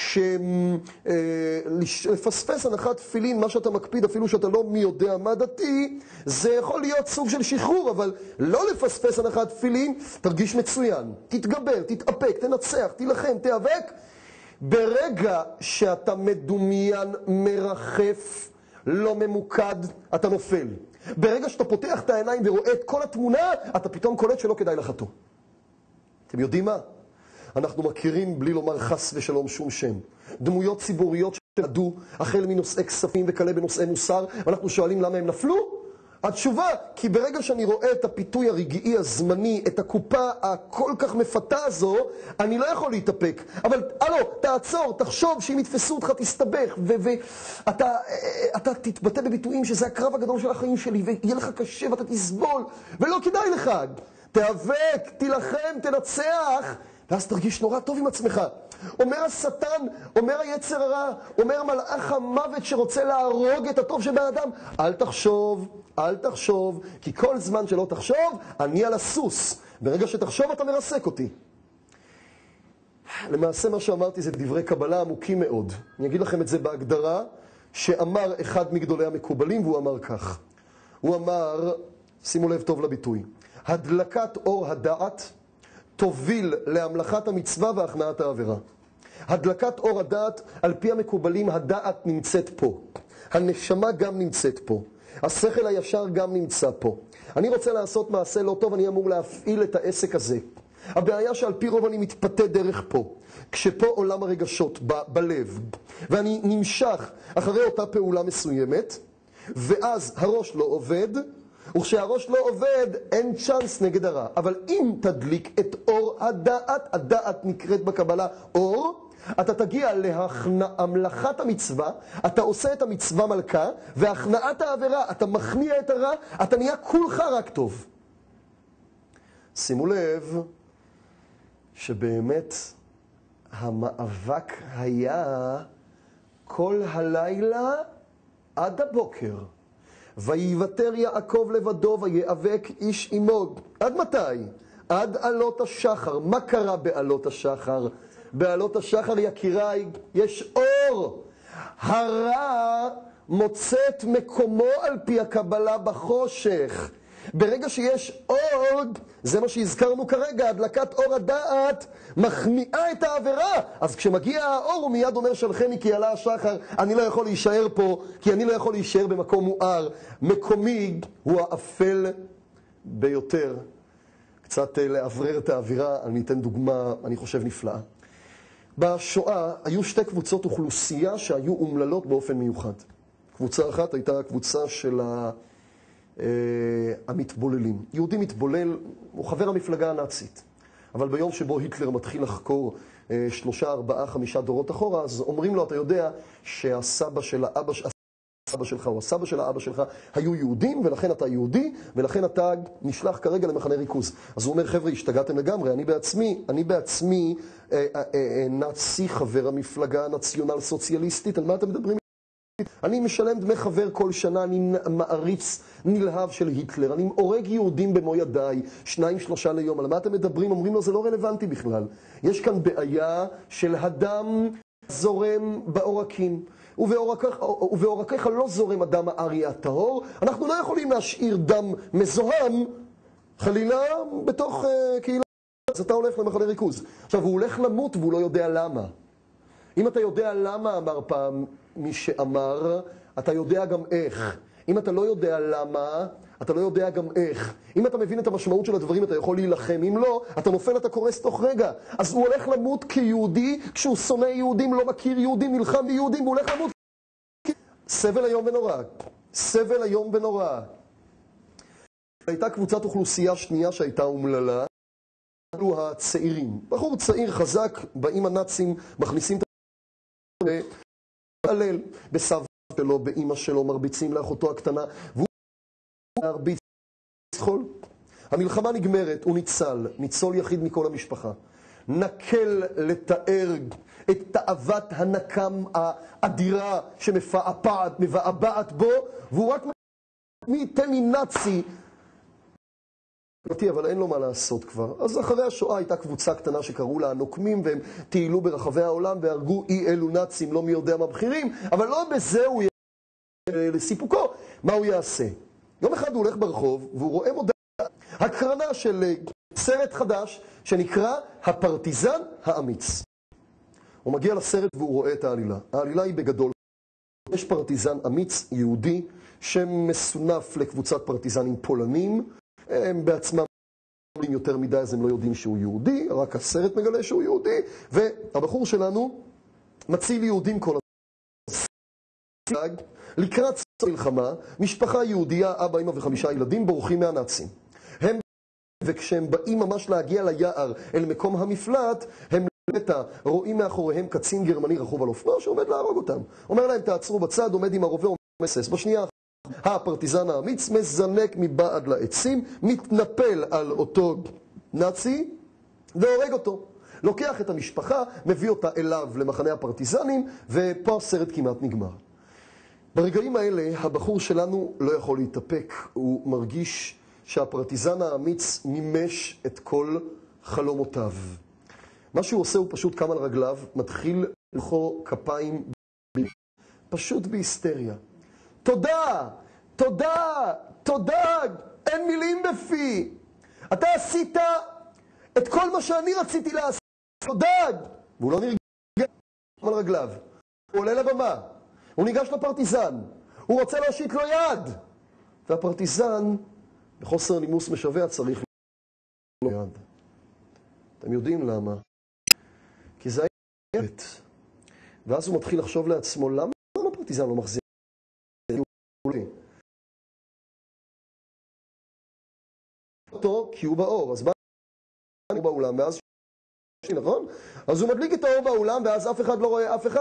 [SPEAKER 2] שלפספס הנחת תפילין, מה שאתה מקפיד, אפילו שאתה לא מי יודע מה דתי, זה יכול להיות סוג של שחרור, אבל לא לפספס הנחת תפילין, תרגיש מצוין, תתגבר, תתאפק, תנצח, תילחם, תיאבק. ברגע שאתה מדומיין, מרחף, לא ממוקד, אתה נופל. ברגע שאתה פותח את העיניים ורואה את כל התמונה, אתה פתאום קולט שלא כדאי לחתו. אתם יודעים מה? אנחנו מכירים, בלי לומר חס ושלום שום שם, דמויות ציבוריות שעדו, החל מנושאי כספים וכלה בנושאי מוסר, ואנחנו שואלים למה הם נפלו? התשובה, כי ברגע שאני רואה את הפיתוי הרגעי הזמני, את הקופה הכל כך מפתה הזו, אני לא יכול להתאפק. אבל, הלו, תעצור, תחשוב שאם יתפסו אותך תסתבך, ואתה אתה תתבטא בביטויים שזה הקרב הגדול של החיים שלי, ויהיה לך קשה ואתה תסבול, ולא כדאי לך. תיאבק, תילחם, תנצח, ואז תרגיש נורא טוב עם עצמך. אומר השטן, אומר היצר הרע, אומר מלאך המוות שרוצה להרוג את הטוב שבאדם, אל תחשוב, אל תחשוב, כי כל זמן שלא תחשוב, אני על הסוס. ברגע שתחשוב אתה מרסק אותי. למעשה מה שאמרתי זה דברי קבלה עמוקים מאוד. אני אגיד לכם את זה בהגדרה שאמר אחד מגדולי המקובלים, והוא אמר כך. הוא אמר, שימו לב טוב לביטוי, הדלקת אור הדעת תוביל להמלכת המצווה והכנעת העבירה. הדלקת אור הדעת, על פי המקובלים, הדעת נמצאת פה. הנשמה גם נמצאת פה. השכל הישר גם נמצא פה. אני רוצה לעשות מעשה לא טוב, אני אמור להפעיל את העסק הזה. הבעיה שעל פי רוב אני מתפתה דרך פה. כשפה עולם הרגשות, ב- בלב. ואני נמשך אחרי אותה פעולה מסוימת, ואז הראש לא עובד, וכשהראש לא עובד, אין צ'אנס נגד הרע. אבל אם תדליק את אור הדעת, הדעת נקראת בקבלה אור, אתה תגיע להמלכת המצווה, אתה עושה את המצווה מלכה, והכנעת העבירה, אתה מכניע את הרע, אתה נהיה כולך רק טוב. שימו לב שבאמת המאבק היה כל הלילה עד הבוקר. ויוותר יעקב לבדו ויאבק איש עמו. עד מתי? עד עלות השחר. מה קרה בעלות השחר? בעלות השחר, יקיריי, יש אור. הרע מוצא את מקומו על פי הקבלה בחושך. ברגע שיש אור, זה מה שהזכרנו כרגע, הדלקת אור הדעת מחמיאה את העבירה. אז כשמגיע האור הוא מיד אומר שלחני כי עלה השחר, אני לא יכול להישאר פה, כי אני לא יכול להישאר במקום מואר. מקומי הוא האפל ביותר. קצת לאוורר את האווירה, אני אתן דוגמה, אני חושב נפלאה. בשואה היו שתי קבוצות אוכלוסייה שהיו אומללות באופן מיוחד. קבוצה אחת הייתה הקבוצה של ה... המתבוללים. יהודי מתבולל הוא חבר המפלגה הנאצית. אבל ביום שבו היטלר מתחיל לחקור שלושה, ארבעה, חמישה דורות אחורה, אז אומרים לו, אתה יודע שהסבא של האבא, הסבא שלך או הסבא של האבא שלך היו יהודים, ולכן אתה יהודי, ולכן אתה נשלח כרגע למחנה ריכוז. אז הוא אומר, חבר'ה, השתגעתם לגמרי, אני בעצמי, אני בעצמי אה, אה, אה, נאצי, חבר המפלגה הנציונל סוציאליסטית, על מה אתם מדברים? אני משלם דמי חבר כל שנה, אני מעריץ נלהב של היטלר, אני הורג יהודים במו ידיי, שניים שלושה ליום, על מה אתם מדברים? אומרים לו, זה לא רלוונטי בכלל. יש כאן בעיה של הדם זורם בעורקים, ובעורקיך, ובעורקיך לא זורם הדם הארי הטהור, אנחנו לא יכולים להשאיר דם מזוהם, חלילה, בתוך uh, קהילה. אז אתה הולך למחנה ריכוז. עכשיו, הוא הולך למות והוא לא יודע למה. אם אתה יודע למה, אמר פעם מי שאמר, אתה יודע גם איך. אם אתה לא יודע למה, אתה לא יודע גם איך. אם אתה מבין את המשמעות של הדברים, אתה יכול להילחם. אם לא, אתה נופל, אתה קורס תוך רגע. אז הוא הולך למות כיהודי, כשהוא שונא יהודים, לא מכיר יהודים, נלחם ביהודים, והוא הולך למות. סבל היום ונורא. סבל היום ונורא. הייתה קבוצת אוכלוסייה שנייה שהייתה אומללה. אלו הצעירים. בחור צעיר חזק, באים הנאצים, מכניסים את מתעלל בסבא שלו, באמא שלו, מרביצים לאחותו הקטנה, והוא מרביץ חול. המלחמה נגמרת, הוא ניצל, ניצול יחיד מכל המשפחה. נקל לתאר את תאוות הנקם האדירה שמפעפעת, מבעבעת בו, והוא רק מי ייתן לי נאצי, אבל אין לו מה לעשות כבר. אז אחרי השואה הייתה קבוצה קטנה שקראו לה הנוקמים, והם טיילו ברחבי העולם והרגו אי אלו נאצים, לא מי יודע מה בכירים, אבל לא בזה הוא יהיה לסיפוקו. מה הוא יעשה? יום אחד הוא הולך ברחוב והוא רואה מודעה, הקרנה של סרט חדש שנקרא הפרטיזן האמיץ. הוא מגיע לסרט והוא רואה את העלילה. העלילה היא בגדול. יש פרטיזן אמיץ יהודי שמסונף לקבוצת פרטיזנים פולנים, הם בעצמם אומרים יותר מדי, אז הם לא יודעים שהוא יהודי, רק הסרט מגלה שהוא יהודי, והבחור שלנו מציל יהודים כל הזמן. לקראת סוף המלחמה, משפחה יהודייה, אבא, אמא וחמישה ילדים, בורחים מהנאצים. הם, וכשהם באים ממש להגיע ליער אל מקום המפלט, הם לטה רואים מאחוריהם קצין גרמני רכוב על אופנוע שעומד להרוג אותם. אומר להם, תעצרו בצד, עומד עם הרובה ומסס. בשנייה הפרטיזן האמיץ מזנק מבעד לעצים, מתנפל על אותו נאצי והורג אותו. לוקח את המשפחה, מביא אותה אליו למחנה הפרטיזנים, ופה הסרט כמעט נגמר. ברגעים האלה הבחור שלנו לא יכול להתאפק, הוא מרגיש שהפרטיזן האמיץ מימש את כל חלומותיו. מה שהוא עושה הוא פשוט קם על רגליו, מתחיל למחוא כפיים פשוט בהיסטריה. תודה, תודה, תודה, אין מילים בפי. אתה עשית את כל מה שאני רציתי לעשות, תודה. והוא לא נרגע על רגליו. הוא עולה לבמה, הוא ניגש לפרטיזן, הוא רוצה להושיט לו יד. והפרטיזן, בחוסר נימוס משווה, צריך לו יד. אתם יודעים למה? כי זה היה יד. ואז הוא מתחיל לחשוב לעצמו, למה הפרטיזן לא מחזיר? אותו כי הוא באור, אז בא הוא באולם ואז נכון? אז הוא מדליק את האור באולם ואז אף אחד לא רואה אף אחד.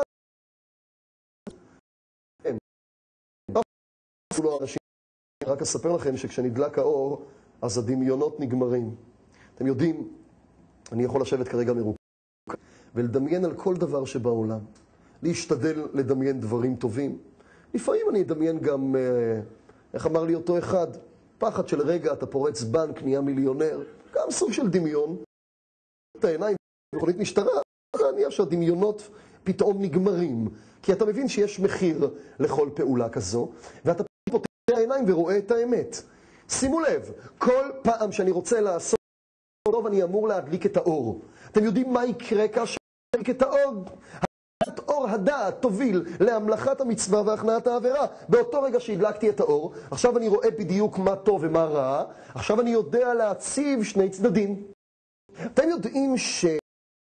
[SPEAKER 2] רק אספר לכם שכשנדלק האור אז הדמיונות נגמרים. אתם יודעים, אני יכול לשבת כרגע מרוכז ולדמיין על כל דבר שבעולם, להשתדל לדמיין דברים טובים. לפעמים אני אדמיין גם, איך אמר לי אותו אחד, פחד של רגע, אתה פורץ בנק, נהיה מיליונר, גם סוג של דמיון. את העיניים, מכונית משטרה, זה נהיה שהדמיונות פתאום נגמרים, כי אתה מבין שיש מחיר לכל פעולה כזו, ואתה פותח את העיניים ורואה את האמת. שימו לב, כל פעם שאני רוצה לעשות טוב, אני אמור להדליק את האור. אתם יודעים מה יקרה כאשר להדליק את האור? אור הדעת תוביל להמלכת המצווה והכנעת העבירה. באותו רגע שהדלקתי את האור, עכשיו אני רואה בדיוק מה טוב ומה רע, עכשיו אני יודע להציב שני צדדים. אתם יודעים שיש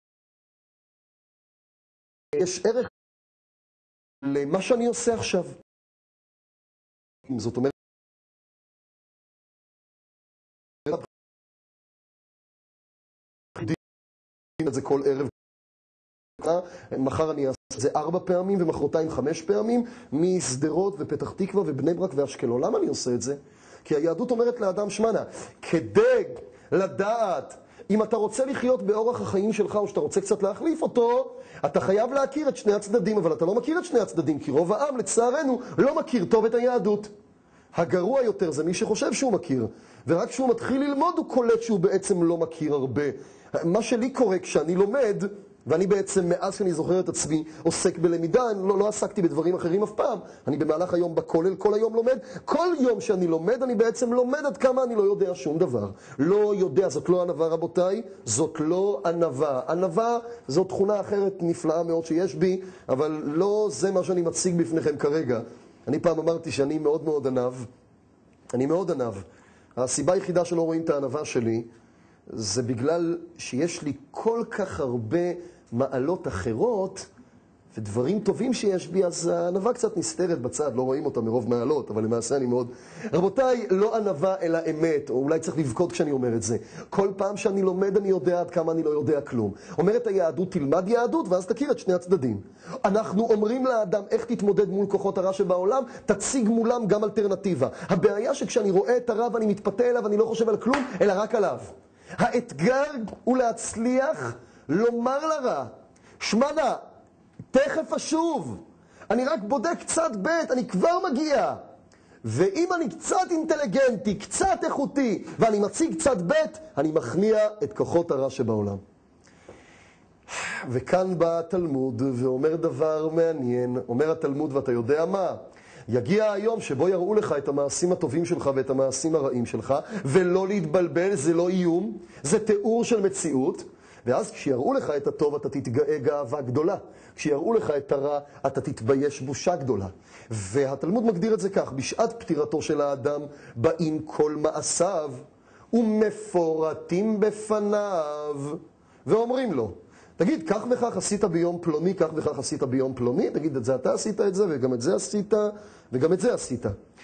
[SPEAKER 2] ערך למה שאני עושה עכשיו. זאת אומרת, את זה כל ערב. מחר אני אעשה את זה ארבע פעמים ומחרתיים חמש פעמים מסדרות ופתח תקווה ובני ברק ואשקלון. למה אני עושה את זה? כי היהדות אומרת לאדם שמנה, כדי לדעת אם אתה רוצה לחיות באורח החיים שלך או שאתה רוצה קצת להחליף אותו, אתה חייב להכיר את שני הצדדים, אבל אתה לא מכיר את שני הצדדים, כי רוב העם לצערנו לא מכיר טוב את היהדות. הגרוע יותר זה מי שחושב שהוא מכיר, ורק כשהוא מתחיל ללמוד הוא קולט שהוא בעצם לא מכיר הרבה. מה שלי קורה כשאני לומד, ואני בעצם מאז שאני זוכר את עצמי עוסק בלמידה, אני לא, לא עסקתי בדברים אחרים אף פעם. אני במהלך היום בכולל כל היום לומד. כל יום שאני לומד אני בעצם לומד עד כמה אני לא יודע שום דבר. לא יודע, זאת לא ענווה רבותיי, זאת לא ענווה. ענווה זו תכונה אחרת נפלאה מאוד שיש בי, אבל לא זה מה שאני מציג בפניכם כרגע. אני פעם אמרתי שאני מאוד מאוד ענב. אני מאוד ענב. הסיבה היחידה שלא רואים את הענווה שלי זה בגלל שיש לי כל כך הרבה מעלות אחרות ודברים טובים שיש בי, אז הענווה קצת נסתרת בצד, לא רואים אותה מרוב מעלות, אבל למעשה אני מאוד... רבותיי, לא ענווה אלא אמת, או אולי צריך לבכות כשאני אומר את זה. כל פעם שאני לומד אני יודע עד כמה אני לא יודע כלום. אומרת היהדות, תלמד יהדות ואז תכיר את שני הצדדים. אנחנו אומרים לאדם איך תתמודד מול כוחות הרע שבעולם, תציג מולם גם אלטרנטיבה. הבעיה שכשאני רואה את הרע ואני מתפתה אליו, אני לא חושב על כלום, אלא רק עליו. האתגר הוא להצליח לומר לרע, שמנה, תכף אשוב, אני רק בודק קצת בית, אני כבר מגיע. ואם אני קצת אינטליגנטי, קצת איכותי, ואני מציג קצת בית, אני מכניע את כוחות הרע שבעולם. וכאן בא התלמוד ואומר דבר מעניין, אומר התלמוד ואתה יודע מה? יגיע היום שבו יראו לך את המעשים הטובים שלך ואת המעשים הרעים שלך, ולא להתבלבל, זה לא איום, זה תיאור של מציאות, ואז כשיראו לך את הטוב אתה תתגאה גאווה גדולה, כשיראו לך את הרע אתה תתבייש בושה גדולה. והתלמוד מגדיר את זה כך, בשעת פטירתו של האדם באים כל מעשיו ומפורטים בפניו, ואומרים לו, תגיד, כך וכך עשית ביום פלוני, כך וכך עשית ביום פלוני, תגיד, את זה אתה עשית את זה, וגם את זה עשית, וגם את זה עשית.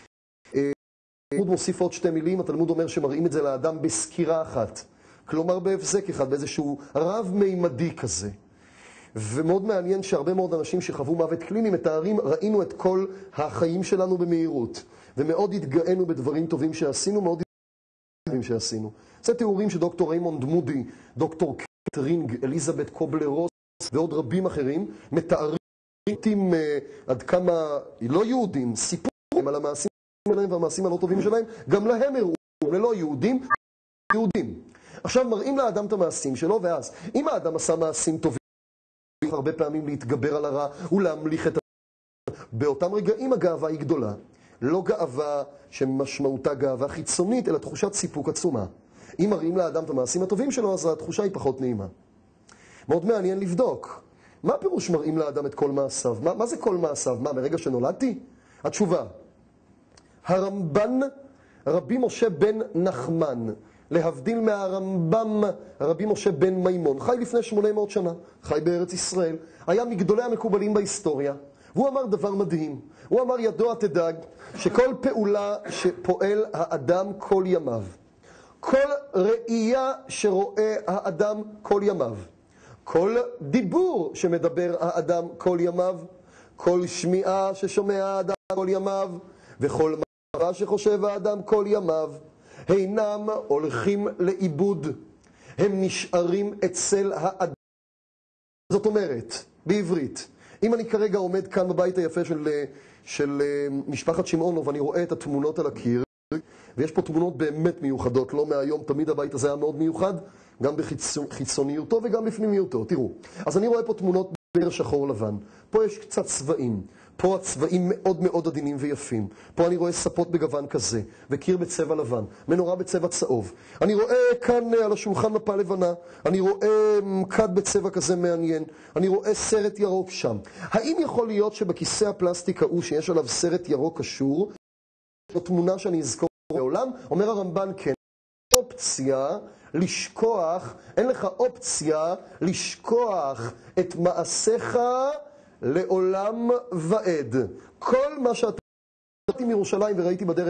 [SPEAKER 2] התלמוד מוסיף עוד שתי מילים, התלמוד אומר שמראים את זה לאדם בסקירה אחת. כלומר בהבזק אחד, באיזשהו רב-מימדי כזה. ומאוד מעניין שהרבה מאוד אנשים שחוו מוות קליני מתארים, ראינו את כל החיים שלנו במהירות. ומאוד התגאינו בדברים טובים שעשינו, מאוד התגאינו בדברים שעשינו. זה תיאורים שדוקטור ריימונד מודי, דוקטור קטרינג, אליזבת קובלר-רוס ועוד רבים אחרים מתארים uh, עד כמה לא יהודים סיפורים על המעשים שלהם והמעשים הלא טובים שלהם, גם להם הראו, ללא יהודים, יהודים. עכשיו מראים לאדם את המעשים שלו, ואז אם האדם עשה מעשים טובים, הרבה פעמים להתגבר על הרע ולהמליך את הרע, באותם רגעים הגאווה היא גדולה. לא גאווה שמשמעותה גאווה חיצונית, אלא תחושת סיפוק עצומה. אם מראים לאדם את המעשים הטובים שלו, אז התחושה היא פחות נעימה. מאוד מעניין לבדוק. מה הפירוש מראים לאדם את כל מעשיו? מה, מה זה כל מעשיו? מה, מרגע שנולדתי? התשובה. הרמב"ן, רבי משה בן נחמן, להבדיל מהרמב"ם, רבי משה בן מימון, חי לפני שמונה מאות שנה, חי בארץ ישראל, היה מגדולי המקובלים בהיסטוריה, והוא אמר דבר מדהים. הוא אמר, ידוע תדאג, שכל פעולה שפועל האדם כל ימיו, כל ראייה שרואה האדם כל ימיו, כל דיבור שמדבר האדם כל ימיו, כל שמיעה ששומע האדם כל ימיו, וכל מחשבה שחושב האדם כל ימיו, אינם הולכים לאיבוד, הם נשארים אצל האדם. זאת אומרת, בעברית, אם אני כרגע עומד כאן בבית היפה של, של משפחת שמעונוב, ואני רואה את התמונות על הקיר, ויש פה תמונות באמת מיוחדות, לא מהיום, תמיד הבית הזה היה מאוד מיוחד, גם בחיצוניותו וגם בפנימיותו. תראו, אז אני רואה פה תמונות בנר שחור לבן, פה יש קצת צבעים, פה הצבעים מאוד מאוד עדינים ויפים. פה אני רואה ספות בגוון כזה, וקיר בצבע לבן, מנורה בצבע צהוב. אני רואה כאן על השולחן מפה לבנה, אני רואה כד בצבע כזה מעניין, אני רואה סרט ירוק שם. האם יכול להיות שבכיסא הפלסטיק ההוא שיש עליו סרט ירוק קשור, זו תמונה שאני אזכור בעולם? אומר הרמב"ן, כן. אופציה לשכוח, אין לך אופציה לשכוח את מעשיך לעולם ועד. כל מה שאתה ראיתי מירושלים וראיתי בדרך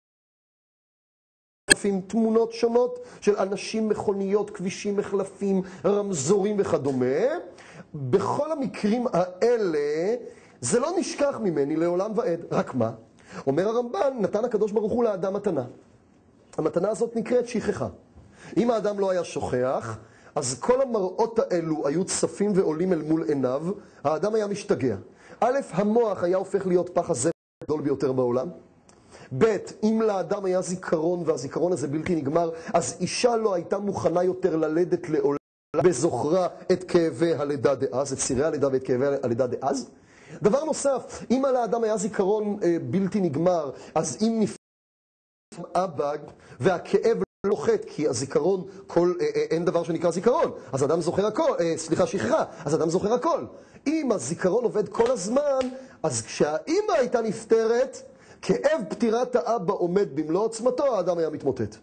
[SPEAKER 2] עם תמונות שונות של אנשים, מכוניות, כבישים, מחלפים, רמזורים וכדומה, בכל המקרים האלה זה לא נשכח ממני לעולם ועד. רק מה? אומר הרמב"ן, נתן הקדוש ברוך הוא לאדם מתנה. המתנה הזאת נקראת שכחה. אם האדם לא היה שוכח, אז כל המראות האלו היו צפים ועולים אל מול עיניו, האדם היה משתגע. א', המוח היה הופך להיות פח הזבל הגדול ביותר בעולם. ב', אם לאדם היה זיכרון, והזיכרון הזה בלתי נגמר, אז אישה לא הייתה מוכנה יותר ללדת לעולם בזוכרה את כאבי הלידה דאז, את צירי הלידה ואת כאבי הלידה דאז. דבר נוסף, אם לאדם היה זיכרון אה, בלתי נגמר, אז אם נפטר אבא והכאב לוחת, כי הזיכרון, כל, אה, אה, אין דבר שנקרא זיכרון, אז אדם זוכר הכל, אה, סליחה, שכחה, אז אדם זוכר הכל. אם הזיכרון עובד כל הזמן, אז כשהאמא הייתה נפטרת, כאב פטירת האבא עומד במלוא עוצמתו, האדם היה מתמוטט.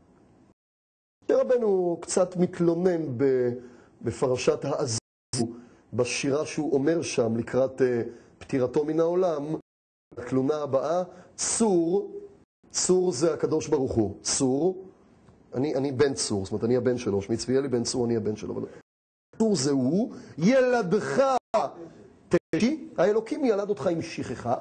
[SPEAKER 2] רבנו קצת מתלונן בפרשת האזינו, בשירה שהוא אומר שם לקראת פטירתו מן העולם. התלונה הבאה, צור, צור זה הקדוש ברוך הוא, צור, אני, אני בן צור, זאת אומרת אני הבן שלו, שמי צביאלי בן צור, אני הבן שלו. צור זה הוא, ילדך תשי, האלוקים ילד אותך עם שכחה,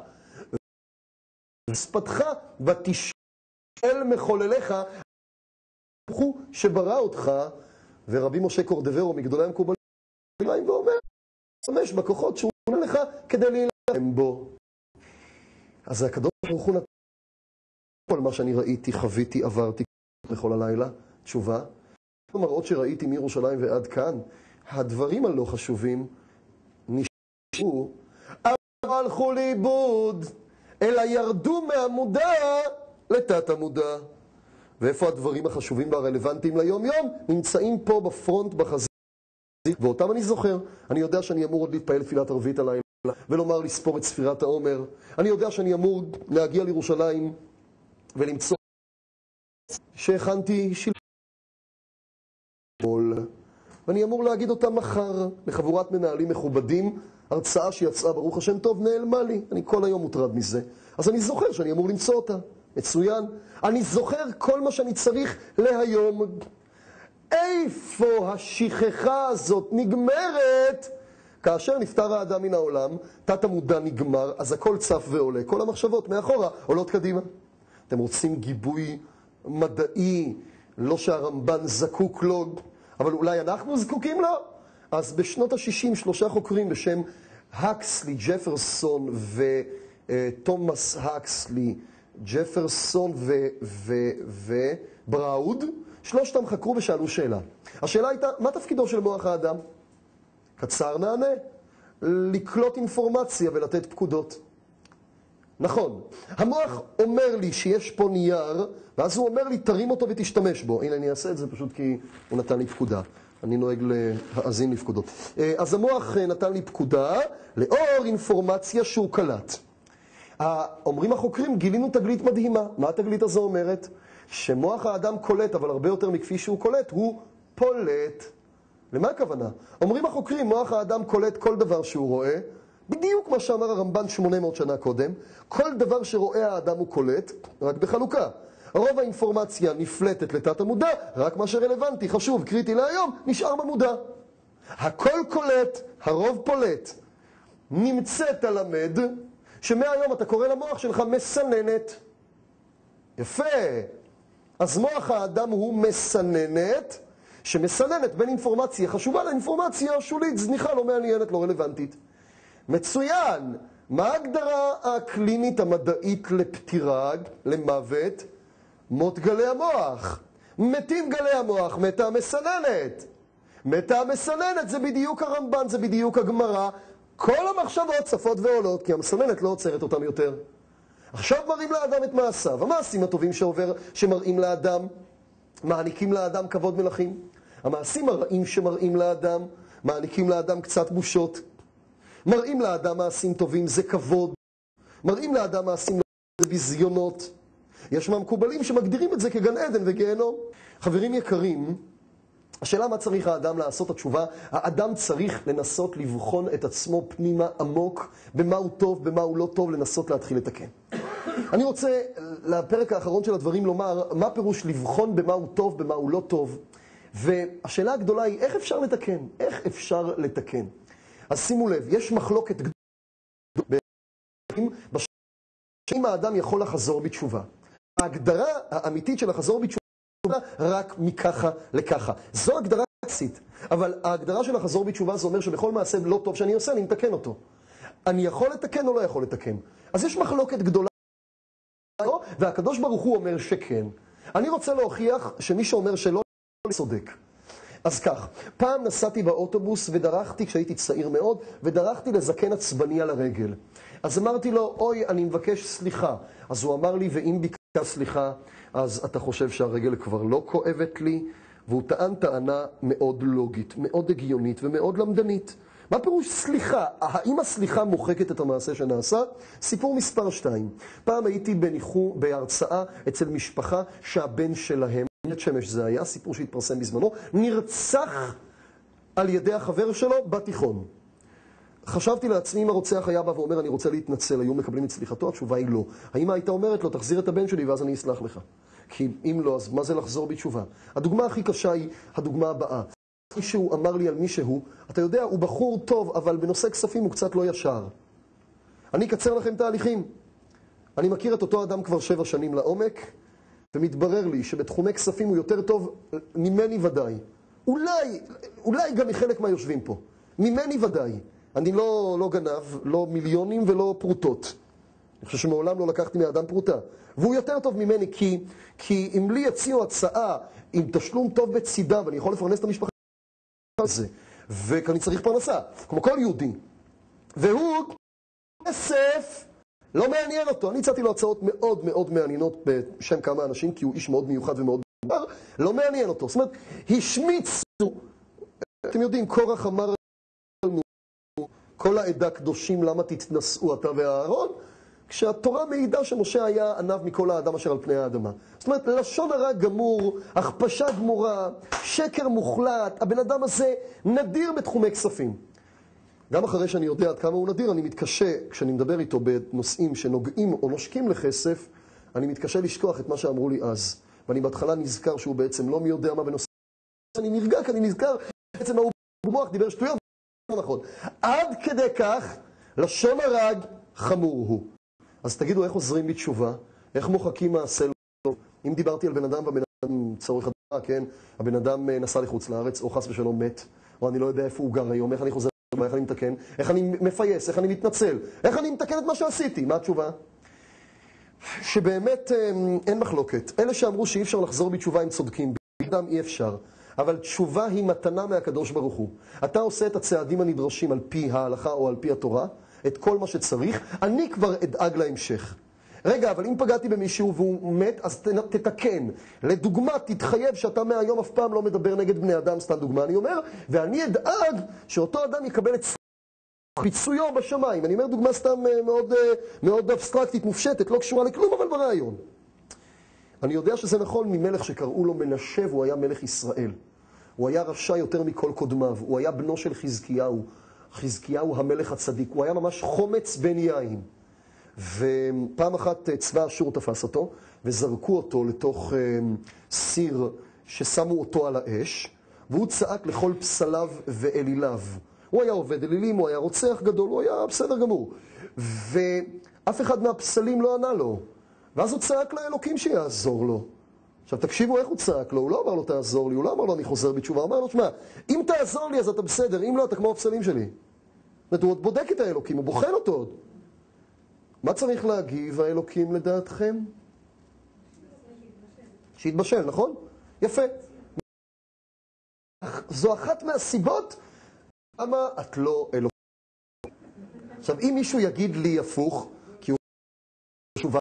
[SPEAKER 2] ושפתך ותשאל מחולליך, הוא שברא אותך, ורבי משה קורדברו מגדולי המקובלים ואומר, חמש בכוחות שהוא נותן לך כדי להילחם בו. אז הקדוש ברוך הוא נתן כל מה שאני ראיתי, חוויתי, עברתי בכל הלילה. תשובה, המראות שראיתי מירושלים ועד כאן, הדברים הלא חשובים נשארו, אבל הלכו לאיבוד, אלא ירדו מהמודע לתת המודע. ואיפה הדברים החשובים והרלוונטיים ליום יום? נמצאים פה בפרונט, בחזית, ואותם אני זוכר. אני יודע שאני אמור עוד להתפעל תפילת ערבית הלילה, ולומר לספור את ספירת העומר. אני יודע שאני אמור להגיע לירושלים ולמצוא שהכנתי שלמול, ואני אמור להגיד אותם מחר לחבורת מנהלים מכובדים, הרצאה שיצאה ברוך השם טוב נעלמה לי, אני כל היום מוטרד מזה. אז אני זוכר שאני אמור למצוא אותה. מצוין. אני זוכר כל מה שאני צריך להיום. איפה השכחה הזאת נגמרת? כאשר נפטר האדם מן העולם, תת המודע נגמר, אז הכל צף ועולה. כל המחשבות מאחורה עולות קדימה. אתם רוצים גיבוי מדעי, לא שהרמב"ן זקוק לו, אבל אולי אנחנו זקוקים לו? אז בשנות ה-שישים שלושה חוקרים בשם הקסלי, ג'פרסון ותומאס הקסלי, ג'פרסון ובראוד, שלושתם חקרו ושאלו שאלה. השאלה הייתה, מה תפקידו של מוח האדם? קצר נענה, לקלוט אינפורמציה ולתת פקודות. נכון, המוח אומר לי שיש פה נייר, ואז הוא אומר לי, תרים אותו ותשתמש בו. הנה, אני אעשה את זה פשוט כי הוא נתן לי פקודה. אני נוהג להאזין לפקודות. אז המוח נתן לי פקודה לאור אינפורמציה שהוא קלט. אומרים החוקרים, גילינו תגלית מדהימה. מה התגלית הזו אומרת? שמוח האדם קולט, אבל הרבה יותר מכפי שהוא קולט, הוא פולט. למה הכוונה? אומרים החוקרים, מוח האדם קולט כל דבר שהוא רואה, בדיוק מה שאמר הרמב"ן שמונה מאות שנה קודם, כל דבר שרואה האדם הוא קולט, רק בחלוקה. רוב האינפורמציה נפלטת לתת המודע, רק מה שרלוונטי, חשוב, קריטי להיום, נשאר במודע. הכל קולט, הרוב פולט. נמצאת הלמד, שמהיום אתה קורא למוח שלך מסננת. יפה. אז מוח האדם הוא מסננת, שמסננת בין אינפורמציה חשובה לאינפורמציה שולית, זניחה, לא מעניינת, לא רלוונטית. מצוין. מה ההגדרה הקלינית המדעית לפטירה, למוות? מות גלי המוח. מתים גלי המוח, מתה המסננת. מתה המסננת זה בדיוק הרמב"ן, זה בדיוק הגמרא. כל המחשבות צפות ועולות, כי המסננת לא עוצרת אותם יותר. עכשיו מראים לאדם את מעשיו. המעשים הטובים שעובר, שמראים לאדם, מעניקים לאדם כבוד מלכים. המעשים הרעים שמראים לאדם, מעניקים לאדם קצת בושות. מראים לאדם מעשים טובים, זה כבוד. מראים לאדם מעשים זה ביזיונות. יש מהמקובלים שמגדירים את זה כגן עדן וגיהנום. חברים יקרים, השאלה מה צריך האדם לעשות, התשובה, האדם צריך לנסות לבחון את עצמו פנימה עמוק, במה הוא טוב, במה הוא לא טוב, לנסות להתחיל לתקן. אני רוצה לפרק האחרון של הדברים לומר, מה פירוש לבחון במה הוא טוב, במה הוא לא טוב. והשאלה הגדולה היא, איך אפשר לתקן? איך אפשר לתקן? אז שימו לב, יש מחלוקת גדולה, אם האדם יכול לחזור בתשובה. ההגדרה האמיתית של לחזור בתשובה, רק מככה לככה. זו הגדרה קלאסית, אבל ההגדרה של לחזור בתשובה זה אומר שבכל מעשה לא טוב שאני עושה, אני מתקן אותו. אני יכול לתקן או לא יכול לתקן? אז יש מחלוקת גדולה, והקדוש ברוך הוא אומר שכן. אני רוצה להוכיח שמי שאומר שלא, לא צודק. אז כך, פעם נסעתי באוטובוס ודרכתי, כשהייתי צעיר מאוד, ודרכתי לזקן עצבני על הרגל. אז אמרתי לו, אוי, אני מבקש סליחה. אז הוא אמר לי, ואם ביקשת סליחה, אז אתה חושב שהרגל כבר לא כואבת לי? והוא טען טענה מאוד לוגית, מאוד הגיונית ומאוד למדנית. מה פירוש סליחה? האם הסליחה מוחקת את המעשה שנעשה? סיפור מספר שתיים. פעם הייתי בניחום, בהרצאה אצל משפחה שהבן שלהם, בית שמש זה היה, סיפור שהתפרסם בזמנו, נרצח על ידי החבר שלו בתיכון. חשבתי לעצמי אם הרוצח היה בא ואומר אני רוצה להתנצל, היו מקבלים את סליחתו? התשובה היא לא. האמא הייתה אומרת לו תחזיר את הבן שלי ואז אני אסלח לך. כי אם לא, אז מה זה לחזור בתשובה? הדוגמה הכי קשה היא הדוגמה הבאה. מישהו אמר לי על מישהו, אתה יודע, הוא בחור טוב, אבל בנושא כספים הוא קצת לא ישר. אני אקצר לכם תהליכים. אני מכיר את אותו אדם כבר שבע שנים לעומק, ומתברר לי שבתחומי כספים הוא יותר טוב ממני ודאי. אולי, אולי גם מחלק מהיושבים פה. ממני ודאי. אני לא, לא גנב, לא מיליונים ולא פרוטות. אני חושב שמעולם לא לקחתי מאדם פרוטה. והוא יותר טוב ממני, כי, כי אם לי יציעו הצעה עם תשלום טוב בצידה, ואני יכול לפרנס את המשפחה הזה, וכי אני צריך פרנסה, כמו כל יהודי. והוא, כסף, לא מעניין אותו. אני הצעתי לו הצעות מאוד מאוד מעניינות בשם כמה אנשים, כי הוא איש מאוד מיוחד ומאוד דבר, לא מעניין אותו. זאת אומרת, השמיצו, אתם יודעים, קורח אמר לנו, כל העדה קדושים, למה תתנשאו אתה והאהרון? כשהתורה מעידה שמשה היה ענב מכל האדם אשר על פני האדמה. זאת אומרת, לשון הרע גמור, הכפשה גמורה, שקר מוחלט, הבן אדם הזה נדיר בתחומי כספים. גם אחרי שאני יודע עד כמה הוא נדיר, אני מתקשה, כשאני מדבר איתו בנושאים שנוגעים או נושקים לכסף, אני מתקשה לשכוח את מה שאמרו לי אז. ואני בהתחלה נזכר שהוא בעצם לא מי יודע מה בנושא. אני נרגע, כי אני נזכר, בעצם הוא במוח דיבר שטויות. נכון. עד כדי כך, לשון הרג חמור הוא. אז תגידו, איך עוזרים בתשובה? איך מוחקים מעשה לא טוב? אם דיברתי על בן אדם והבן אדם צורך הדעה, כן? הבן אדם נסע לחוץ לארץ, או חס ושלום מת, או אני לא יודע איפה הוא גר היום, איך אני חוזר, איך אני מתקן, איך אני מפייס, איך אני מתנצל, איך אני מתקן את מה שעשיתי? מה התשובה? שבאמת אין מחלוקת. אלה שאמרו שאי אפשר לחזור בתשובה הם צודקים, באדם אי אפשר. אבל תשובה היא מתנה מהקדוש ברוך הוא. אתה עושה את הצעדים הנדרשים על פי ההלכה או על פי התורה, את כל מה שצריך, אני כבר אדאג להמשך. רגע, אבל אם פגעתי במישהו והוא מת, אז תתקן. לדוגמה, תתחייב שאתה מהיום אף פעם לא מדבר נגד בני אדם, סתם דוגמה אני אומר, ואני אדאג שאותו אדם יקבל את פיצויו בשמיים. אני אומר דוגמה סתם מאוד, מאוד אבסטרקטית, מופשטת, לא קשורה לכלום, אבל ברעיון. אני יודע שזה נכון ממלך שקראו לו מנשה, והוא היה מלך ישראל. הוא היה רשע יותר מכל קודמיו, הוא היה בנו של חזקיהו. חזקיהו המלך הצדיק, הוא היה ממש חומץ בן יין. ופעם אחת צבא אשור תפס אותו, וזרקו אותו לתוך סיר ששמו אותו על האש, והוא צעק לכל פסליו ואליליו. הוא היה עובד אלילים, הוא היה רוצח גדול, הוא היה בסדר גמור. ואף אחד מהפסלים לא ענה לו. ואז הוא צעק לאלוקים שיעזור לו. עכשיו תקשיבו איך הוא צעק לו, הוא לא אמר לו תעזור לי, הוא לא אמר לו אני חוזר בתשובה, הוא אמר לו שמע, אם תעזור לי אז אתה בסדר, אם לא אתה כמו הפסלים שלי. זאת אומרת, הוא עוד בודק את האלוקים, הוא בוחן אותו עוד. מה צריך להגיב האלוקים לדעתכם? שיתבשל, נכון? יפה. זו אחת מהסיבות למה את לא אלוקים. עכשיו, אם מישהו יגיד לי הפוך, כי הוא תשובה,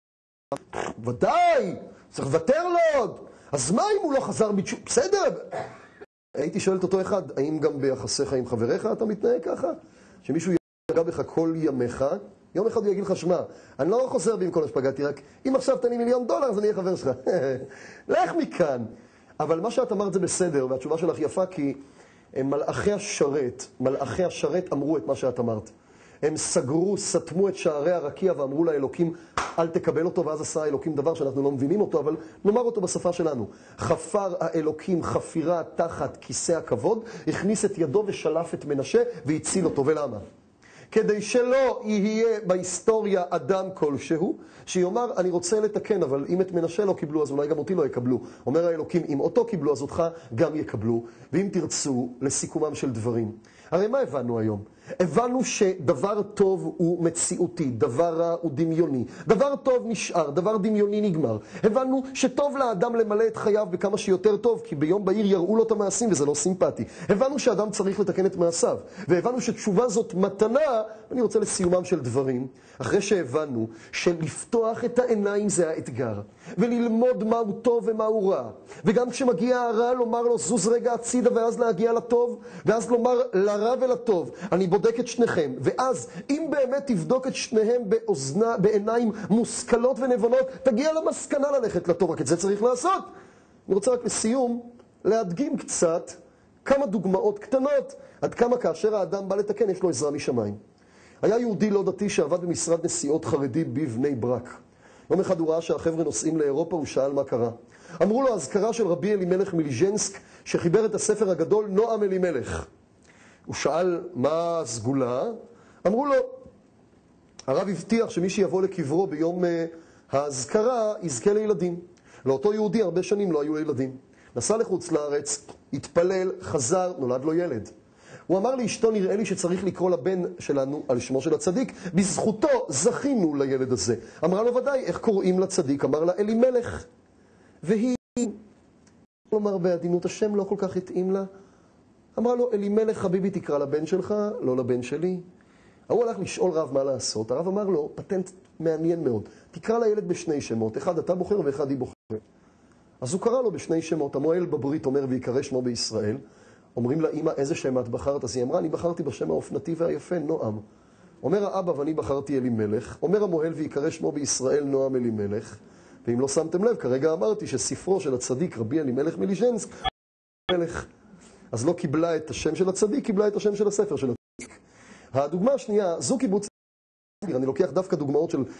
[SPEAKER 2] ודאי, צריך לוותר לו עוד. אז מה אם הוא לא חזר בתשובה? בסדר. הייתי שואלת אותו אחד, האם גם ביחסיך עם חבריך אתה מתנהג ככה? שמישהו יגע בך כל ימיך, יום אחד הוא יגיד לך, שמע, אני לא חוזר בי עם כל השפגעתי, רק אם עכשיו תן לי מיליון דולר, אז אני אהיה חבר שלך. לך מכאן. אבל מה שאת אמרת זה בסדר, והתשובה שלך יפה, כי מלאכי השרת, מלאכי השרת אמרו את מה שאת אמרת. הם סגרו, סתמו את שערי הרקיע ואמרו לאלוקים, אל תקבל אותו, ואז עשה האלוקים דבר שאנחנו לא מבינים אותו, אבל נאמר אותו בשפה שלנו. חפר האלוקים חפירה תחת כיסא הכבוד, הכניס את ידו ושלף את מנשה והציל אותו. ולמה? כדי שלא יהיה בהיסטוריה אדם כלשהו, שיאמר, אני רוצה לתקן, אבל אם את מנשה לא קיבלו, אז אולי גם אותי לא יקבלו. אומר האלוקים, אם אותו קיבלו, אז אותך גם יקבלו. ואם תרצו, לסיכומם של דברים. הרי מה הבנו היום? הבנו שדבר טוב הוא מציאותי, דבר רע הוא דמיוני. דבר טוב נשאר, דבר דמיוני נגמר. הבנו שטוב לאדם למלא את חייו בכמה שיותר טוב, כי ביום בהיר יראו לו את המעשים וזה לא סימפטי. הבנו שאדם צריך לתקן את מעשיו. והבנו שתשובה זאת מתנה, ואני רוצה לסיומם של דברים, אחרי שהבנו שלפתוח את העיניים זה האתגר, וללמוד מהו טוב ומהו רע. וגם כשמגיע הרע לומר לו זוז רגע הצידה ואז להגיע לטוב, ואז לומר לרע ולטוב, אני בודק את שניכם, ואז אם באמת תבדוק את שניהם באוזנה, בעיניים מושכלות ונבונות, תגיע למסקנה ללכת לטוב, רק את זה צריך לעשות. אני רוצה רק לסיום להדגים קצת כמה דוגמאות קטנות, עד כמה כאשר האדם בא לתקן יש לו עזרה משמיים. היה יהודי לא דתי שעבד במשרד נסיעות חרדי בבני ברק. יום אחד הוא ראה שהחבר'ה נוסעים לאירופה, הוא שאל מה קרה. אמרו לו, אזכרה של רבי אלימלך מליז'נסק, שחיבר את הספר הגדול נועם אלימלך. הוא שאל מה הסגולה? אמרו לו, הרב הבטיח שמי שיבוא לקברו ביום האזכרה יזכה לילדים. לאותו יהודי הרבה שנים לא היו ילדים. נסע לחוץ לארץ, התפלל, חזר, נולד לו ילד. הוא אמר לאשתו, נראה לי שצריך לקרוא לבן שלנו על שמו של הצדיק, בזכותו זכינו לילד הזה. אמרה לו, ודאי, איך קוראים לצדיק? אמר לה, אלימלך. והיא, כלומר, בעדינות השם לא כל כך התאים לה. אמרה לו, אלימלך חביבי תקרא לבן שלך, לא לבן שלי. הוא הלך לשאול רב מה לעשות. הרב אמר לו, פטנט מעניין מאוד. תקרא לילד בשני שמות, אחד אתה בוחר ואחד היא בוחרת. אז הוא קרא לו בשני שמות. המועל בברית אומר ויקרא שמו בישראל. אומרים לה, אמא, איזה שם את בחרת? אז היא אמרה, אני בחרתי בשם האופנתי והיפה, נועם. אומר האבא, ואני בחרתי אלימלך. אומר המוהל ויקרא שמו בישראל, נועם אלימלך. ואם לא שמתם לב, כרגע אמרתי שספרו של הצדיק, רבי אלימלך מליז'נסק, מלך. אז לא קיבלה את השם של הצדיק, קיבלה את השם של הספר של הצדיק. הדוגמה השנייה, זו קיבוץ... אני לוקח דווקא דוגמאות של...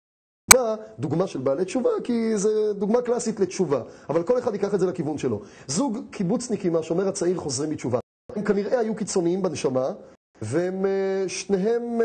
[SPEAKER 2] דוגמה של בעלי תשובה, כי זו דוגמה קלאסית לתשובה. אבל כל אחד ייקח את זה לכיוון שלו. זוג קיבוצניקים, השומר הצעיר, חוזרים מתשובה. הם כנראה היו קיצוניים בנשמה, והם שניהם,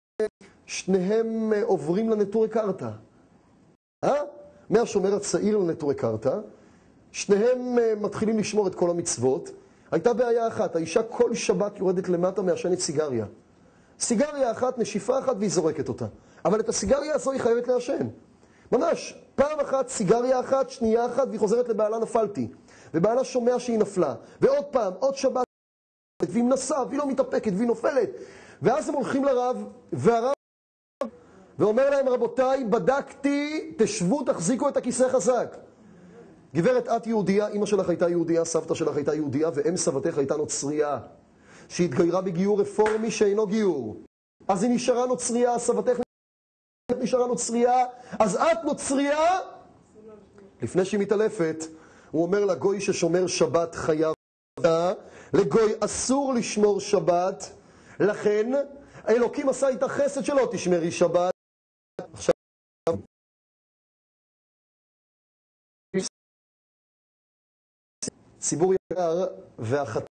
[SPEAKER 2] שניהם עוברים לנטורי קרתא. אה? מהשומר הצעיר לנטורי קרתא, שניהם מתחילים לשמור את כל המצוות. הייתה בעיה אחת, האישה כל שבת יורדת למטה מעשנת סיגריה. סיגריה אחת, נשיפה אחת, והיא זורקת אותה. אבל את הסיגריה הזו היא חייבת לעשן. ממש, פעם אחת, סיגריה אחת, שנייה אחת, והיא חוזרת לבעלה נפלתי. ובעלה שומע שהיא נפלה. ועוד פעם, עוד שבת, והיא מנסה, והיא לא מתאפקת, והיא נופלת. ואז הם הולכים לרב, והרב ואומר להם, רבותיי, בדקתי, תשבו, תחזיקו את הכיסא חזק. גברת, את יהודייה, אמא שלך הייתה יהודייה, סבתא שלך הייתה יהודייה, ואם סבתך הייתה נוצרייה, שהתגיירה בגיור רפורמי שאינו גיור. אז היא נשארה נוצרייה, סבתך נשארה נוצרייה, אז את נוצרייה? לפני שהיא מתעלפת, הוא אומר לגוי ששומר שבת חייב, לגוי אסור לשמור שבת, לכן האלוקים עשה איתה חסד שלא תשמרי שבת. עכשיו, ציבור יקר והחטא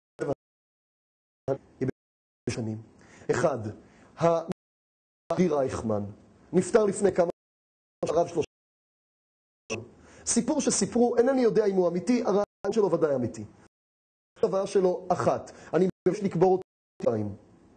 [SPEAKER 2] היא בשנים. אחד, הרבי רייכמן נפטר לפני כמה הרב שלושה. סיפור שסיפרו, אינני יודע אם הוא אמיתי, הרעיון שלו ודאי אמיתי. הצוואה שלו אחת, אני מבקש לקבור אותו פעמים.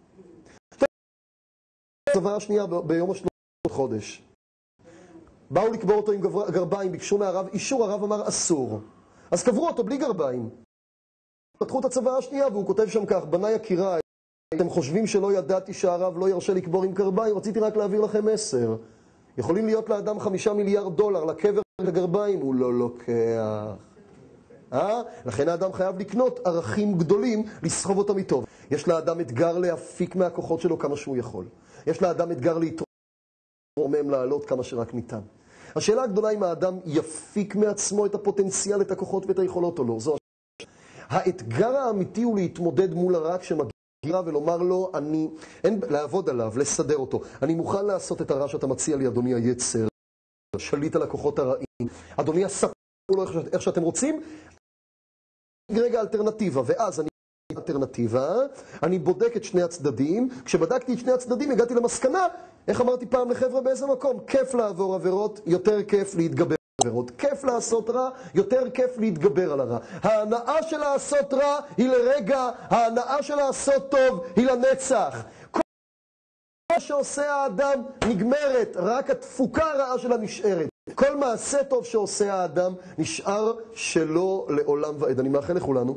[SPEAKER 2] הצוואה השנייה ביום השלושה חודש. באו לקבור אותו עם גרביים, ביקשו מהרב, אישור הרב אמר אסור. אז קברו אותו בלי גרביים. פתחו את הצוואה השנייה והוא כותב שם כך, בנה יקירה, אתם חושבים שלא ידעתי שהרב לא ירשה לקבור עם קרביים? רציתי רק להעביר לכם מסר. יכולים להיות לאדם חמישה מיליארד דולר, לקבר הגרביים הוא לא לוקח. אה? לכן האדם חייב לקנות ערכים גדולים, לסחוב אותם איתו. יש לאדם אתגר להפיק מהכוחות שלו כמה שהוא יכול. יש לאדם אתגר להתרומם, לעלות כמה שרק ניתן. השאלה הגדולה אם האדם יפיק מעצמו את הפוטנציאל, את הכוחות ואת היכולות או לא. זו השאלה. האתגר האמיתי הוא להתמודד מול הרע כשמגיע ולומר לו, אני, אין, לעבוד עליו, לסדר אותו. אני מוכן לעשות את הרע שאתה מציע לי, אדוני היצר, שליט על הכוחות הרעים. אדוני הספר לו איך שאתם רוצים. רגע אלטרנטיבה, ואז אני אלטרנטיבה, אני בודק את שני הצדדים. כשבדקתי את שני הצדדים הגעתי למסקנה, איך אמרתי פעם לחבר'ה באיזה מקום? כיף לעבור עבירות, יותר כיף להתגבר על עבירות. כיף לעשות רע, יותר כיף להתגבר על הרע. ההנאה של לעשות רע היא לרגע, ההנאה של לעשות טוב היא לנצח. כל מה שעושה האדם נגמרת, רק התפוקה הרעה שלה נשארת. כל מעשה טוב שעושה האדם נשאר שלו לעולם ועד. אני מאחל לכולנו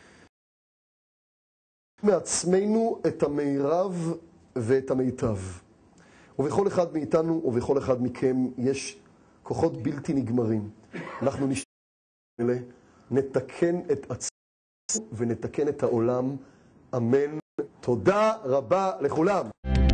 [SPEAKER 2] מעצמנו את המירב ואת המיטב. ובכל אחד מאיתנו ובכל אחד מכם יש כוחות בלתי נגמרים. אנחנו נשתמש, נתקן את עצמנו ונתקן את העולם. אמן. תודה רבה לכולם.